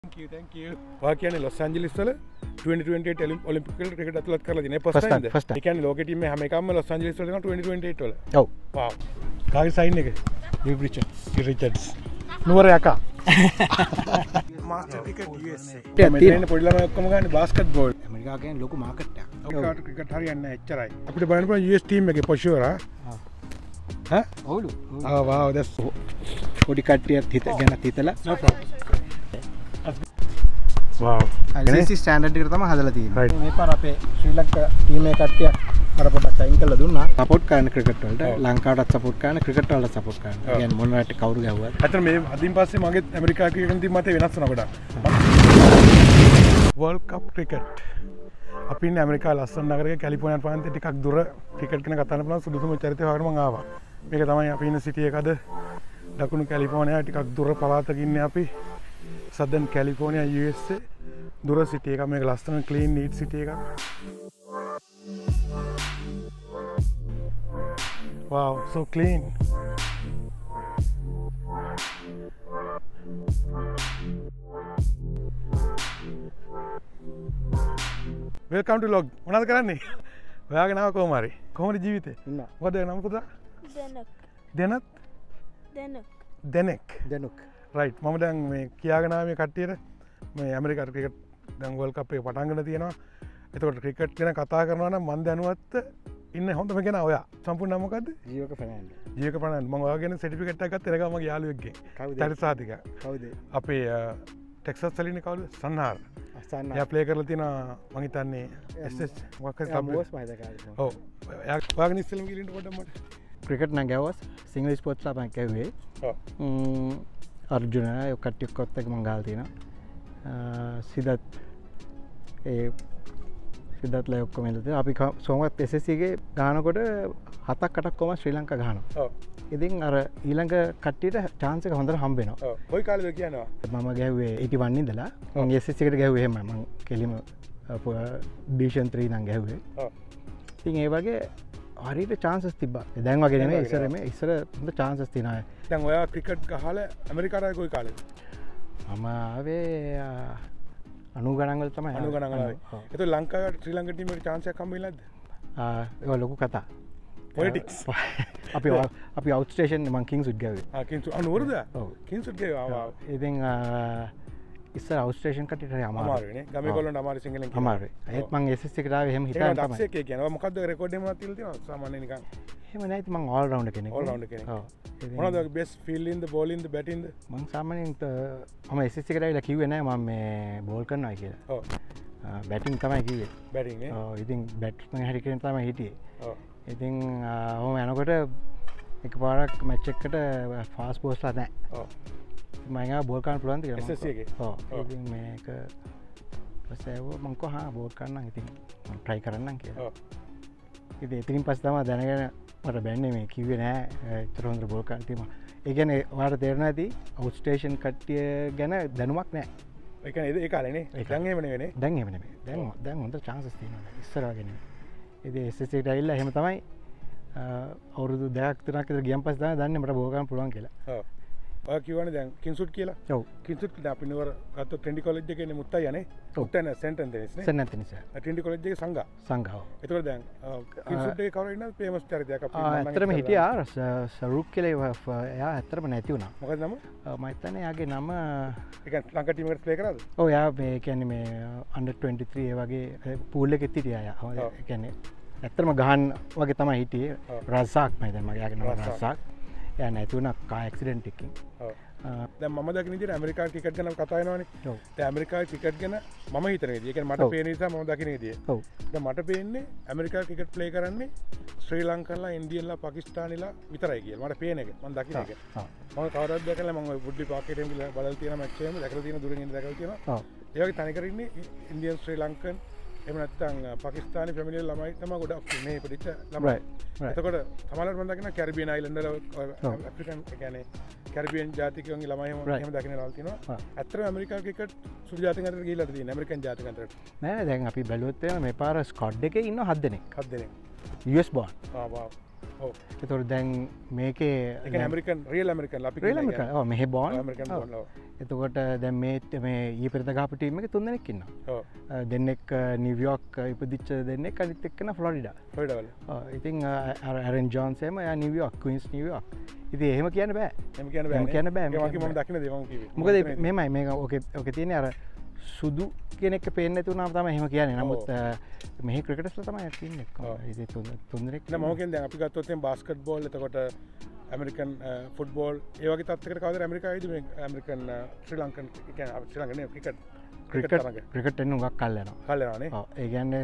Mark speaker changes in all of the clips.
Speaker 1: Thank you. ඔයා කියන්නේ Los Angeles වල 2028 ඔලිම්පික් වල ක්‍රිකට් අතුලත් කරලා තියෙන first time. ඒ කියන්නේ ලෝකේ ටීම් මේ හැම එකක්ම ලොස් ඇන්ජලිස් වල දෙනවා 2028 වල.
Speaker 2: ඔව්.
Speaker 1: wow. කාගේ සයින් එක? Richards. නුවර යකා. Master cricket USA. මෙතන පොඩි ළමයි ඔක්කොම ගන්නේ බාස්කට් බෝල්.
Speaker 2: ඇමරිකාව කියන්නේ ලොකු මාකට් එකක්.
Speaker 1: ඔක්කාට ක්‍රිකට් හරියන්නේ නැහැ එච්චරයි. අපිට බලන්න පුළුවන් US ටීම් එකේ for sure ඈ
Speaker 2: ඔව්ලු.
Speaker 1: wow that's
Speaker 2: පොඩි කට්ටියත් ගැන හිතලා
Speaker 1: no problem. wow.
Speaker 2: ICC standard එකට තමයි හදලා තියෙන්නේ.
Speaker 1: Right.
Speaker 2: මේ පාර අපේ ශ්‍රී ලංකා ටීම් එකේ කට්ටිය අර පොඩක් අයින් කරලා දුන්නා. සපෝට් කරන ක්‍රිකට් වලට ලංකාවටත් සපෝට් කරන ක්‍රිකට් වලට සපෝට් කරන. කියන්නේ මොන රටේ කවුරු ගැහුවත්.
Speaker 1: අතන මේ අදින් පස්සේ මගේ ඇමරිකාව ක්‍රිකට් ටීම් මතේ වෙනස් වෙනවා ගොඩක්. World Cup cricket. අපි ඉන්නේ ඇමරිකාව ලස්සන නගරයක කැලිෆෝනියා ප්‍රාන්තයේ ටිකක් දුර ක්‍රිකට් ගැන කතා කරන්න පුළුවන් සුදුසුම චරිතය වගේ මම ආවා. මේක තමයි අපි ඉන්න සිටි එකද දකුණු කැලිෆෝනියා ටිකක් දුර පළාතක ඉන්නේ අපි. Southern California USA දුර සිටි එක මේක ලස්සන clean neat සිටි එකක්. Wow, so clean. Welcome to vlog. මොනවද කරන්නේ? ඔයාගේ නම කොහොම හරි? කොහොමද ජීවිතේ?
Speaker 2: ඉන්න.
Speaker 1: මොකද නම පුතා? දෙනෙක්. right මම දැන් මේ කියාගෙන ආවේ කට්ටියට මේ ඇමරිකාට ක්‍රිකට් දැන් වර්ල්ඩ් කප් එක පටන් ගන්න තියෙනවා. එතකොට ක්‍රිකට් ගැන කතා කරනවා නම් මම දැනුවත් ඉන්නේ හොඳම කෙනා ඔයා. සම්පූර්ණ නම මොකද්ද?
Speaker 2: ජීවක ෆර්නෑන්ඩෝ.
Speaker 1: මම ඔයාගේ සර්ටිෆිකේට් එකක් ගත්තා. එනකම් මගේ යාළුවෙක්ගෙන්.
Speaker 2: කවුද?
Speaker 1: තරිසාතික.
Speaker 2: කවුද?
Speaker 1: අපේ ටෙක්සස් වල ඉන්නේ කවුද? සන්නාර. එයා ප්ලේ කරලා තියෙනවා මං හිතන්නේ SS මොකක් හරි ක්ලබ්
Speaker 2: මොස් මයිද කාලේ.
Speaker 1: ඔව්. ඔයාගෙන ඉස්සෙල්ලම ගිහින් පොඩ්ඩක් මට.
Speaker 2: ක්‍රිකට් නම් ගැවුවස් සිංගල් ස්පෝර්ට්ස් ලා මම කැවුවේ.
Speaker 1: ඔව්.
Speaker 2: අර්ජුන ඔය කට්ටිය ඔක්කොත් එක්ක මම ගාලා තියෙනවා. සිදත්ලා ඔක්කොම ඉඳලා තියෙනවා. අපි සෝමවත් SSC එකේ ගහනකොට 7-8ක් කොම ශ්‍රී ලංකා ගහනවා.
Speaker 1: ඔව්.
Speaker 2: ඉතින් අර ඊළඟ කට්ටියට chance එක හොඳට හම්බ වෙනවා.
Speaker 1: ඔව්. කොයි කාලෙද කියනවා?
Speaker 2: මම ගැහුවේ 81 ඉඳලා. මම SSC එකට ගැහුවේ එහෙම මම කෙලිම ඩිවිෂන් 3 නම් ගැහුවේ.
Speaker 1: ඔව්.
Speaker 2: ඉතින් ඒ වගේ හරියට chances තිබ්බා. දැන් වගේ නෙමෙයි ඉස්සර හොඳ chances තියෙනවා.
Speaker 1: දැන් ඔයා ක්‍රිකට් ගහලා ඇමරිකාට කොයි කාලෙද?
Speaker 2: මම ආවේ 90 ගණන් වල තමයි
Speaker 1: 90 ගණන් වල. ඒතකොට ලංකාවට ශ්‍රී ලංකා ටීම් එකට chance එකක් හම්බ වෙන්නේ නැද්ද?
Speaker 2: ඒක ලොකු කතා.
Speaker 1: පොලිටික්ස්.
Speaker 2: අපි අවුට් ස්ටේෂන් මං කිංස්වුඩ් ගාවේ.
Speaker 1: කිංස්වුඩ් නුවරද? ඔව්. කිංස්වුඩ් ගාවා.
Speaker 2: ඉතින් ඉස්සර අවුට් ස්ටේෂන් කට්ටියට හරි
Speaker 1: අමාරුනේ. ගමේ කොල්ලන්ට අමාරු සිංහලෙන් කියනවා.
Speaker 2: අමාරුයි. ඒත් මං SSC එකට ආවේ එහෙම හිතාගෙන තමයි.
Speaker 1: දක්ෂයෙක් කියනවා. මොකද්ද රෙකෝඩ් එකක් තියලා තියෙනවා සාමාන්‍ය නිකන්.
Speaker 2: එහෙම නැහැ ඉතින් මං all rounder කෙනෙක්.
Speaker 1: all rounder කෙනෙක්.
Speaker 2: ඔව්.
Speaker 1: මොනවද best fielding the bowling the batting the
Speaker 2: මං සාමාන්‍යයෙන් මම SSC එකට ආවිලා කිව්වේ නැහැ මම මේ බෝල් කරනවා කියලා.
Speaker 1: ඔව්.
Speaker 2: බැටිං තමයි කිව්වේ.
Speaker 1: බැටිං නේ.
Speaker 2: ඔව් ඉතින් බැට්ස්මන් හැටි කෙනෙක් තමයි හිටියේ.
Speaker 1: ඔව්.
Speaker 2: ඉතින් ඔහොම යනකොට එකපාරක් මැච් එකකට ෆාස්ට් බෝල්ස්ලා නැහැ.
Speaker 1: ඔව්.
Speaker 2: මම ආව බෝල් කරන්න පුළුවන්ද කියලා.
Speaker 1: SSC එකේ.
Speaker 2: ඔව්. ඉතින් මේක පස්සේ මං කෝ හා බෝල් කරන්නම් ඉතින් මම try කරන්නම් කියලා.
Speaker 1: ඔව්.
Speaker 2: ඉතින් එතනින් පස්සේ තමයි දැනගෙන මට බැන්නේ මේ කිව්වේ නෑ එච්චර හොඳට බෝල් කරන්න තියෙනවා. ඒ කියන්නේ ඔයාලට තේරෙනවා ඇති අවුට් ස්ටේෂන් කට්ටිය ගැන දැනුමක් නෑ.
Speaker 1: ඒ කියන්නේ ඒ කාලේ නේ. දැන් එහෙම නෙවෙයි නේ.
Speaker 2: දැන් එහෙම නෙමෙයි. දැන් හොඳ chances තියෙනවා. ඉස්සර වගේ නෙමෙයි. ඉතින් SSC එකට ඇවිල්ලා එහෙම තමයි අවුරුදු 2ක් 3ක් විතර ගියන් පස්සේ තමයි දන්නේ මට බෝල් කරන්න පුළුවන් කියලා.
Speaker 1: ඔව්. ඔයා කියවනේ දැන් කිංස්වුඩ් කියලා.
Speaker 2: ඔව්.
Speaker 1: කිංස්වුඩ් කියලා අපි නුවර ගත්ත ට්‍රෙන්ඩි කොලෙජ් එකේ ඉන්නේ මුත්තයියා නේ. මුත්තයියා සෙන්ටර් දෙනිස් නේ.
Speaker 2: සෙන්ටර් දෙනිස්.
Speaker 1: ට්‍රෙන්ඩි කොලෙජ් එකේ සංඝා.
Speaker 2: සංඝා.
Speaker 1: ඒතකොට දැන් කිංස්වුඩ් එකේ කවුරු ඉන්නද ෆේමස් චරිතයක් අපි මම
Speaker 2: ඇත්තටම හිටියා සරුක් කියලා එයා ඇත්තටම නැති වුණා.
Speaker 1: මොකද නම?
Speaker 2: මම හිතන්නේ එයාගේ නම
Speaker 1: ඒ කියන්නේ ලංකා ටීම් එකට ප්ලේ කරාද?
Speaker 2: ඔව් එයා මේ කියන්නේ මේ under 23 ඒ වගේ පූල් එකෙත් හිටියා එයා. ඒ කියන්නේ ඇත්තටම ගහන් වගේ තමයි හිටියේ. රසාක් මම දැන් මගේ යාගේ නම රසාක්. එයා නැති වුණා කාර් ඇක්සිඩන්ට් එකකින්.
Speaker 1: ඔව්. දැන් මම දකින විදිහට ඇමරිකාවේ ක්‍රිකට් ගැන කතා වෙනවනේ.
Speaker 2: ඔව්.
Speaker 1: දැන් ඇමරිකාවේ ක්‍රිකට් ගැන මම හිතන විදිහ. ඒ කියන්නේ මට පේන නිසා මම දකින විදිහ.
Speaker 2: ඔව්.
Speaker 1: දැන් මට පේන්නේ ඇමරිකාවේ ක්‍රිකට් ප්ලේ කරන්නේ ශ්‍රී ලංකන්ලා, ඉන්දියන්ලා, පාකිස්තානිලා විතරයි කියලා. මට පේන එක. මම දකින එක.
Speaker 2: ඔව්.
Speaker 1: මම කවදාවත් දැකලා මම වුඩ්ලි පාර්ක් එකේ ගිහලා බලලා තියෙන මැච් එකම දැකලා තියෙන දුරින් ඉඳලා දැකලා තියෙනවා.
Speaker 2: ඔව්.
Speaker 1: ඒ වගේ තනිකර ඉන්නේ ඉන්දියන්, ශ්‍රී ලංකන් එහෙම නැත්නම් පාකිස්තානි ෆැමිලි ළමයි තමයි ගොඩක් මේ ඉපදිච්ච ළමයි. එතකොට සමහරවිට මම දකිනවා කැරිබියන් අයිලන්ඩ් වල ඇෆ්‍රිකන් ඒ කියන්නේ කැරිබියන් ජාතිකයන්ගේ ළමයි එහෙම දකින්න ලාල් තියෙනවා. ඇත්තටම ඇමරිකාවේ ක්‍රිකට් සුළු ජාතිකයන් අතරට ගිහිල්ලාද තියෙන්නේ ඇමරිකන් ජාතිකයන් අතරට.
Speaker 2: නෑ දැන් අපි බැලුවොත් එහෙම මේ පාර ස්කොඩ් එකේ ඉන්න 7 දෙනෙක්.
Speaker 1: 7 දෙනෙක්.
Speaker 2: US born.
Speaker 1: ආ වාව්. ඔව්.
Speaker 2: ඒතකොට දැන් මේකේ
Speaker 1: ඒක ඇමරිකන් රියල් ඇමරිකන් අපි
Speaker 2: රියල් ඇමරිකන් ඔව් මෙහෙ බෝන්
Speaker 1: ඇමරිකන් බෝන් ඔව්.
Speaker 2: එතකොට දැන් මේ ඊයේ පෙරේද ගහපු ටීම් එකේ 3 දෙනෙක් ඉන්නවා.
Speaker 1: ඔව්.
Speaker 2: දෙන්නෙක් නිව්යෝර්ක් ඉපදිච්ච දෙන්නෙක් අනිත් එක්කන ෆ්ලොරිඩා.
Speaker 1: ෆ්ලොරිඩා වල.
Speaker 2: ඔව් ඉතින් ඇරන් ජෝන්ස් එම යා නිව්යෝර්ක් ක්වීන්ස් නිව්යෝර්ක්. ඉතින් එහෙම කියන්න බෑ.
Speaker 1: එහෙම කියන්න බෑ.
Speaker 2: එහෙම කියන්න බෑ.
Speaker 1: මම දකින්න දේ මම කිව්වේ.
Speaker 2: මොකද මෙහෙමයි මේක ඔකේ තියෙන්නේ අර සුදු කෙනෙක් පේන්නේ නැති වුණාම තමයි එහෙම කියන්නේ. නමුත් මෙහි ක්‍රිකටර්ස්ලා තමයි ඉන්නේ. ඉතින් තුන් දෙනෙක්.
Speaker 1: නෑ මම කියන්නේ දැන් අපි ගත්තොත් දැන් බාස්කට් බෝල් එතකොට ඇමරිකන් ෆුට්බෝල් ඒ වගේ තත්ත්වයකට කවදාද ඇමරිකාවේදී මේ ඇමරිකන් ශ්‍රී ලංකන් කියන්නේ ශ්‍රී ලංකන් නේ
Speaker 2: ක්‍රිකට් එන්න උගක් කල් යනවා.
Speaker 1: කල් යනවා නේ.
Speaker 2: ඔව් ඒ කියන්නේ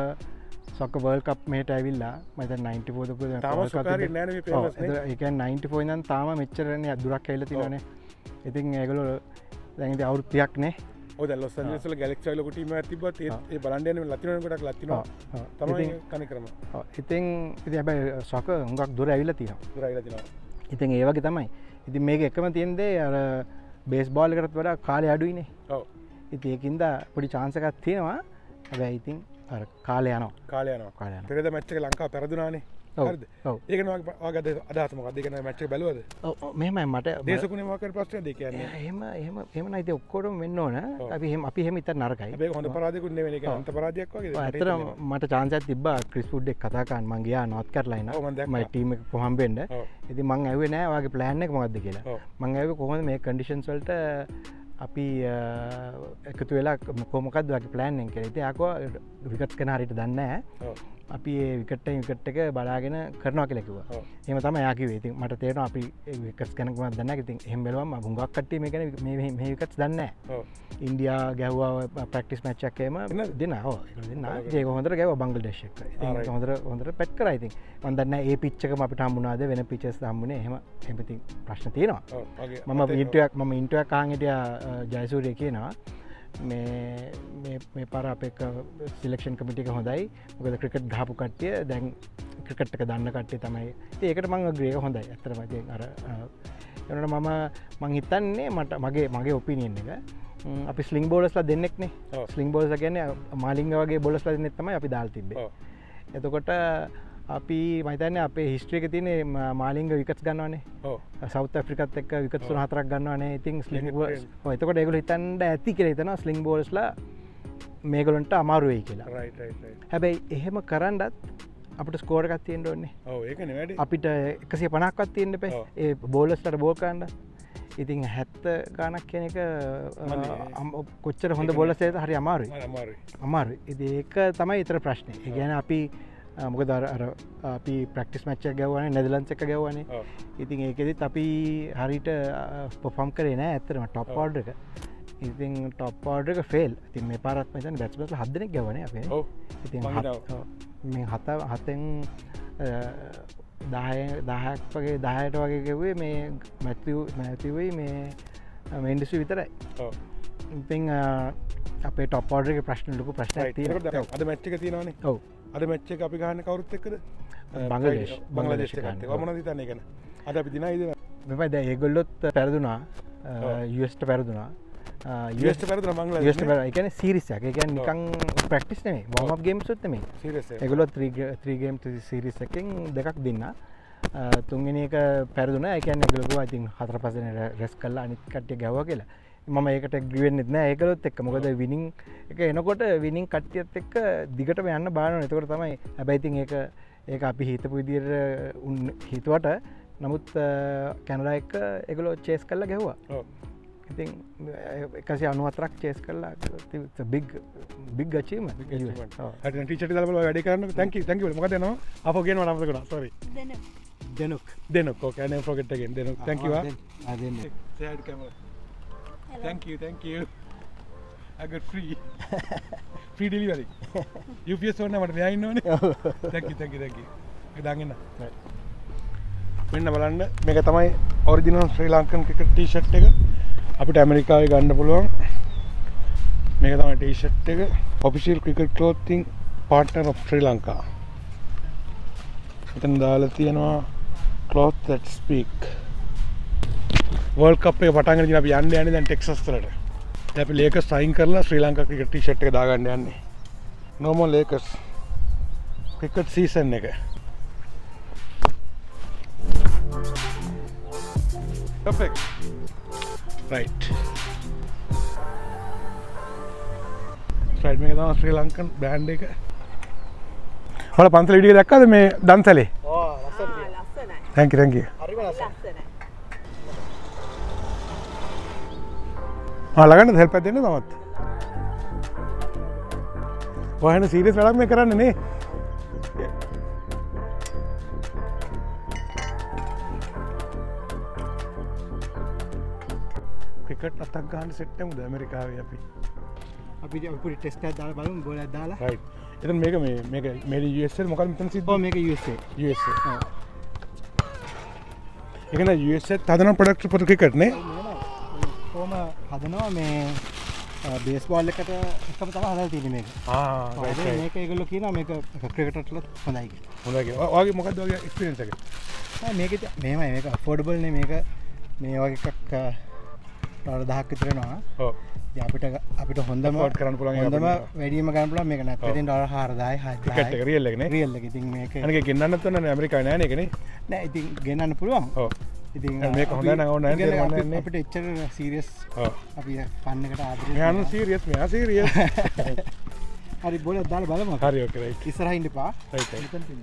Speaker 2: සොක වර්ල්ඩ් කප් මෙහෙට ඇවිල්ලා මම දැන් 94 දක්වා
Speaker 1: තාම සොකාරි නෑ නේ මේ ෆේමස් නේ.
Speaker 2: ඒ කියන්නේ 94 ඉඳන් තාම මෙච්චරනේ දුරක් ඇවිල්ලා තියෙනවානේ. ඉතින් ඒගොල්ලෝ දැන් ඉතින් අවුරුදු 30ක් නේ.
Speaker 1: ඔය දැන් ලොස් ඇන්ජලස් වල ගැලැක්සි වල ටීම් එකක් තිබ්බත් ඒ බලන්න යන්නේ ලතිනෝ කොටක් ලතිනෝ තමයි කණ ක්‍රම.
Speaker 2: ඔව් ඉතින් හැබැයි සොක හුඟක් දුර ඇවිල්ලා තියෙනවා.
Speaker 1: දුර ඇවිල්ලා තියෙනවා.
Speaker 2: ඉතින් ඒ වගේ තමයි. ඉතින් මේක එකම තියෙන දේ අර බේස්බෝල් එකටත් වඩා කාලය අඩුයිනේ.
Speaker 1: ඔව්.
Speaker 2: ඉතින් ඒකින්ද පොඩි chance එකක් තියෙනවා. හැබැයි ඉතින් අර කාලය යනවා.
Speaker 1: කාලය යනවා. පෙරේද මැච් එක ලංකාව පෙරදුනානේ. හරිද?
Speaker 2: ඔව්.
Speaker 1: ඒක නේ ඔයාගේ අදහස මොකක්ද? ඒක නේ මැච් එක බැලුවද?
Speaker 2: ඔව් මෙහෙමයි මට
Speaker 1: දේශකුණේ මොකක් කර ප්‍රශ්නයක්ද ඒ කියන්නේ?
Speaker 2: එහෙම නෑ ඉතින් ඔක්කොටම වෙන්න ඕන. අපි එහෙම ඉතින් නරකයි.
Speaker 1: හැබැයි හොඳ පරාජයකුත් නෙවෙයි ඒක අන්ත පරාජයක් වගේ.
Speaker 2: ඇත්තටම මට chance එකක් තිබ්බා ක්‍රිස් වුඩ් එක්ක කතා කරන්න. මං ගියා නෝත් කැරොලයිනා. මගේ ටීම් එක කොහොම හම්බෙන්න. ඉතින් මං ඇහුවේ නෑ ඔයාගේ ප්ලෑන් එක මොකක්ද කියලා. මං ඇහුවේ කොහොමද මේ කන්ඩිෂන්ස් වලට අපි එකතු වෙලා කොහොමකක්ද ඔයාගේ ප්ලෑන් එක කියලා. ඉතින් ආකෝ විකට්ස් කරන හරියට දන්නේ නෑ. අපි ඒ විකට් එක බලාගෙන කරනවා කියලා කිව්වා. එහෙම තමයි යා කිව්වේ. ඉතින් මට තේරෙනවා අපි විකට්ස් ගැන කොහොමද දන්නේ නැහැ. ඉතින් එහෙම බැලුවම හුඟක් කට්ටිය මේ ගැන මේ විකට්ස් දන්නේ නැහැ. ඔව්. ඉන්දියා ගැහුවා ප්‍රැක්ටිස් මැච් එකක් එහෙම දෙනවා. ඔව් ඒක දෙනවා. ඒක හොඳට ගැහුවා බංග්ලාදේශ එක්ක. ඉතින් හොඳට පැට් කරා ඉතින්. මම දන්නේ නැහැ ඒ පිච් එකම අපිට හම්බුණාද වෙන පිචස් හම්බුනේ. එහෙම ඉතින් ප්‍රශ්න තියෙනවා. ඔව්. මම ඉන්ටර්වයුවක් අහන් හිටියා ජයසූරිය කියනවා මේ පාර අපේ සිලෙක්ෂන් කමිටි එක හොඳයි. මොකද ක්‍රිකට් ගහපු කට්ටිය දැන් ක්‍රිකට් එක දන්න කට්ටිය තමයි. ඉතින් ඒකට මම අග්‍රී එක හොඳයි. ඇත්තටම ඉතින් අර ඒනොට මම හිතන්නේ මගේ ඔපිනියන් එක අපි ස්ලිං බෝලර්ස්ලා දෙන්නෙක්නේ. ස්ලිං බෝලර්ස්ලා කියන්නේ මාලිංග වගේ බෝලර්ස්ලා දෙන්නෙක් තමයි අපි දාලා තිබ්බේ. එතකොට අපි මහිතන්නේ අපේ හිස්ට්‍රි එකේ තියෙන මාලිංග විකට්ස් ගන්නවානේ. ඔව්. සවුත් ආෆ්‍රිකාත් එක්ක විකට්ස් 3-4ක් ගන්නවානේ. ඉතින් ස්ලිං බෝලර්ස් ඔව් එතකොට ඒගොල්ලෝ හිතන්න ඇති කියලා හිතනවා ස්ලිං බෝලර්ස්ලා මේගොල්ලන්ට අමාරු වෙයි කියලා. රයිට්. හැබැයි එහෙම කරන්නත් අපිට ස්කෝර් එකක් තියෙන්න ඕනේ. ඔව් ඒකනේ වැඩි. අපිට 150ක්වත් තියෙන්න එපා. ඒ බෝලර්ස්ලාට බෝල් කරන්න. ඉතින් 70 ගානක් කියන එක කොච්චර හොඳ බෝලර්ස් ඒද හරි අමාරුයි. අමාරුයි. ඉතින් ඒක තමයි ඊතර ප්‍රශ්නේ. ඒ කියන්නේ අපි මොකද අර අපි ප්‍රැක්ටිස් මැච් එක ගැව්වානේ නෙදර්ලන්ඩ්ස් එක ගැව්වානේ. ඉතින් ඒකෙදිත් අපි හරියට පර්ෆෝම් කරේ නෑ ඇත්තටම টপ ඕඩර් එක. ඉතින් টপ ඕඩර් එක ෆේල්. ඉතින් මේ පාරත් මම හිතන්නේ බැට්ස්මන්ස්ලා 7 දෙනෙක් ගැව්වානේ අපේ. ඔව්. ඉතින් මේ 7න් 10ක් වගේ 10ට වගේ ගැව්වේ මේ මැතිව්යි මේ මෙන්ඩිසු විතරයි. ඔව්. ඉතින් අපේ টপ ඕඩර් එකේ ප්‍රශ්න ලොකු ප්‍රශ්නයක් තියෙනවා.
Speaker 1: අද මැච් එක තියෙනවානේ. ඔව්. අද මැච් එක අපි ගහන්නේ කවුරුත් එක්කද? බංග්ලාදේශ එක්ක. මොනවද හිතන්නේ ඒක? අද අපි දිනයිද?
Speaker 2: මෙපයි දැන් ඒගොල්ලොත් පෙරදුනා. US ට පෙරදුනා. US ට පෙරදුනා බංග්ලාදේශ. US ට පෙරදුනා. ඒ කියන්නේ සීරීස් එකක්. ඒ කියන්නේ නිකන් ප්‍රැක්ටිස් නෙමෙයි. වෝම් අප් ගේම්ස් උත් නෙමෙයි. සීරීස් එක. ඒගොල්ලෝ 3 ගේම් සීරීස් එකෙන් දෙකක් දින්නා. තුන්වෙනි එක පෙරදුනා. ඒ කියන්නේ ඒගොල්ලෝ කිව්වා ඉතින් 4-5 දෙනා රෙස් කළා අනිත් කට්ටිය ගැව්වා කියලා. මම ඒකට ඇග්‍රී වෙන්නෙත් නෑ ඒකලොත් එක්ක. මොකද විනිං එක එනකොට විනිං කට්ටියත් එක්ක දිගටම යන්න බානවා. එතකොට තමයි හැබැයි ඉතින් ඒක අපි හිතපු විදිහට හිතුවට නමුත් කැනඩා එක්ක ඒගොල්ලෝ චේස් කරලා ගැහුවා. ඔව්. ඉතින් 194ක් චේස් කරලා it's a big achievement. ඔව්.
Speaker 1: හරි ටීචර්ට දාලා බලලා වැඩේ කරන්න. thank you. මොකද එනවා? අපෝ කියනවා නම් මතක වුණා. sorry. දෙනුක්. okay I never forget again. දෙනුක්. thank you. දෙනුක්. say hi to camera. Thank you. I got free delivery. UPS ඕනේ මට මෙයා ඉන්නෝනේ. thank you. ඒක දාගෙන ඉන්න. මෙන්න බලන්න මේක තමයි original Sri Lankan cricket T-shirt එක. අපිට ඇමරිකාවේ ගන්න පුළුවන්. මේක තමයි ටී-ෂර්ට් එක. official cricket clothing partner of Sri Lanka. මෙතන දාලා තියෙනවා cloth that speak. World cup එක පටන් ගන්න අපි යන්නේ දැන් ටෙක්සස් වලට. දැන් අපි ලේකර්ස් සයින් කරලා ශ්‍රී ලංකා ක්‍රිකට් ටී-ෂර්ට් එක දාගන්න යන්නේ. No more Lakers. Cricket season එක. Perfect. Right. Right, මේක තමයි Sri Lankan brand එක. ඔයාලා පන්සල වීඩියෝ දැක්කද මේ දන්සලේ?
Speaker 2: ඕ ලස්සනයි.
Speaker 1: Thank you.
Speaker 2: හරිම ලස්සනයි.
Speaker 1: ළඟට හෙල්ප් එකක් දෙන්න තමත්. ඔයාලා සීරියස් වැඩක් මේ කරන්නේ නේ. ක්‍රිකට් අතක් ගන්න සෙට් එකමුද ඇමරිකාවේ අපි.
Speaker 2: අපි පොඩි ටෙස්ට් එකක් දාලා බලමු බෝලයක් දාලා.
Speaker 1: රයිට්. එතන මේක මේ USA මොකක්ද මෙතන සිද්ධ?
Speaker 2: ඔව් මේක USA.
Speaker 1: ඔව්. ඒක නේ USA හදන ප්‍රොඩක්ට් පොත ක්‍රිකට් නේ.
Speaker 2: කොහොම හදනවා මේ බේස්බෝල් එකට එකම තමයි හදලා තියෙන්නේ මේක. මේක ඒගොල්ලෝ කියනවා මේක ක්‍රිකට්ටට හොඳයි කියලා.
Speaker 1: හොඳයි කියලා. ඔයාගේ මොකක්ද ඔයාගේ එක්ස්පීරියන්ස් එක?
Speaker 2: මේක මෙහෙමයි මේක අෆෝඩබල් නේ මේක මේ වගේ එකක් $1000ක් විතර වෙනවා.
Speaker 1: ඔව්.
Speaker 2: ඉතින් අපිට හොඳම
Speaker 1: කරන්න පුළුවන්
Speaker 2: හොඳම වැඩිම ගන්න පුළුවන් මේක නැත්නම් ඉතින් $4000යි 6000යි
Speaker 1: ටිකට් එක රියල් එක නේ.
Speaker 2: රියල් එක. ඉතින් මේක
Speaker 1: අනික ගෙන්නන්නත් ඕනේ ඇමරිකාවේ නෑනේ ඒක නේ.
Speaker 2: නෑ ඉතින් ගෙන්නන්න පුළුවන්.
Speaker 1: ඔව්.
Speaker 2: ඉතින්
Speaker 1: මේක හොඳයි නම් ඕනේ නෑ
Speaker 2: අපිට එච්චර සීරියස්.
Speaker 1: ඔව්.
Speaker 2: අපි ෆන් එකට ආදරේ.
Speaker 1: මෙයානම් සීරියස් මෙයා සීරියස්.
Speaker 2: හරි බෝලයක් දාලා බලමු.
Speaker 1: හරි ඕකේ රයිට්.
Speaker 2: ඉස්සරහින් ඉඳපා.
Speaker 1: රයිට්.
Speaker 2: මෙතන තින්න.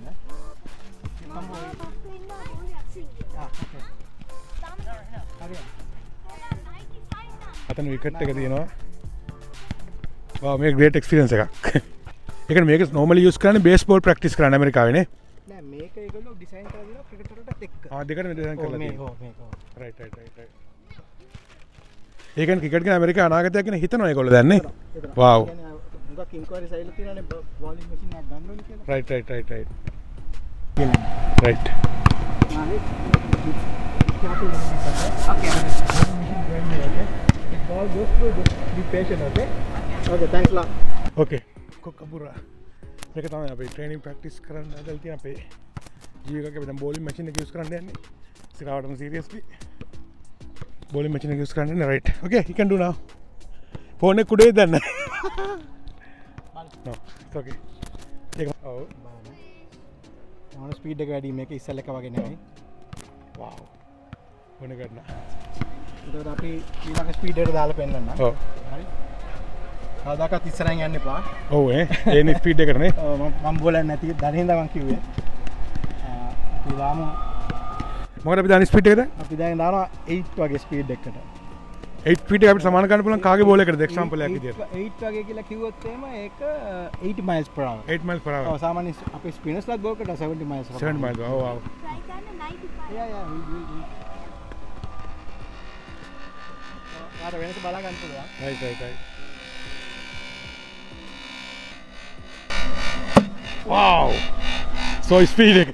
Speaker 1: අතන විකට් එක තියෙනවා. වා මේ ග්‍රේට් එක්ස්පීරියන්ස් එකක්. ඒ කියන්නේ මේක normally use කරන්නේ baseball practice කරන්න ඇමරිකාවේ නේ.
Speaker 2: නෑ මේක ඒගොල්ලෝ ඩිසයින් කරලා දෙනවා ක්‍රිකට් වලට එක්ක.
Speaker 1: දෙකටම ඩිසයින් කරලා
Speaker 2: මේක
Speaker 1: තියෙනවා.
Speaker 2: මේක.
Speaker 1: රයිට්. ඒ කියන්නේ ක්‍රිකට් ගැන ඇමරිකා අනාගතයක් ගැන හිතනවා ඒගොල්ලෝ දැන් නේ. වාව්.
Speaker 2: මුගක් ඉන්ක්වයරි සයිඩ් තියෙනනේ බෝලින් මැෂින් එකක් ගන්න ඕනේ කියලා.
Speaker 1: Right. Right.
Speaker 2: Ball goes through, just be patient, okay? Okay, thanks a lot.
Speaker 1: Okay. කොක්කපුරා. මේක තමයි අපි ට්‍රේනින් ප්‍රැක්ටිස් කරන්න හදලා තියෙන අපේ ජීවකක අපි දැන් බෝලින් මැෂින් එක යූස් කරන්න යන්නේ. ඉස්සරහටම සීරියස්ලි බෝලින් මැෂින් එක යූස් කරන්න යන්නේ. Right. Okay, you can do now. Phone එක කුඩේ දැන්. No, it's okay. ඒක ඔව්.
Speaker 2: මොන ස්පීඩ් එක වැඩි මේක ඉස්සෙල් එක වගේ නෙමෙයි.
Speaker 1: wow. මොන ගන්න.
Speaker 2: එතකොට අපි ඊළඟ ස්පීඩ් එකට දාලා පෙන්නන්න.
Speaker 1: ඔව්.
Speaker 2: හරි. කවදාකවත් ඉස්සරහින් යන්න එපා.
Speaker 1: ඔව් ඒනේ ස්පීඩ් එකට නේ.
Speaker 2: ඔව් මම බෝලන්නේ නැති දැනින්ද මම කිව්වේ. අපි දාමු.
Speaker 1: මොකද අපි දාන ස්පීඩ් එකද?
Speaker 2: අපි දැන් දානවා 8 වගේ ස්පීඩ් එකකට.
Speaker 1: 8 ස්පීඩ් එක අපිට සමාන ගන්න පුළුවන් කාගේ බෝල එකටද එක්සැම්පල් එකක් විදියට. 8
Speaker 2: වගේ කියලා කිව්වොත් එහෙම ඒක 80 miles per hour.
Speaker 1: 8 miles per hour.
Speaker 2: ඔව් සාමාන්‍ය අපේ ස්පිනර්ස්ලා බෝල් කරලා 70 miles per hour.
Speaker 1: 70 miles. ඔව් ඔව්.
Speaker 3: try කරන්න 95.
Speaker 2: Yeah. ආර වෙනස බලා ගන්න පුළුවන්.
Speaker 1: Right. Wow. So speed එක.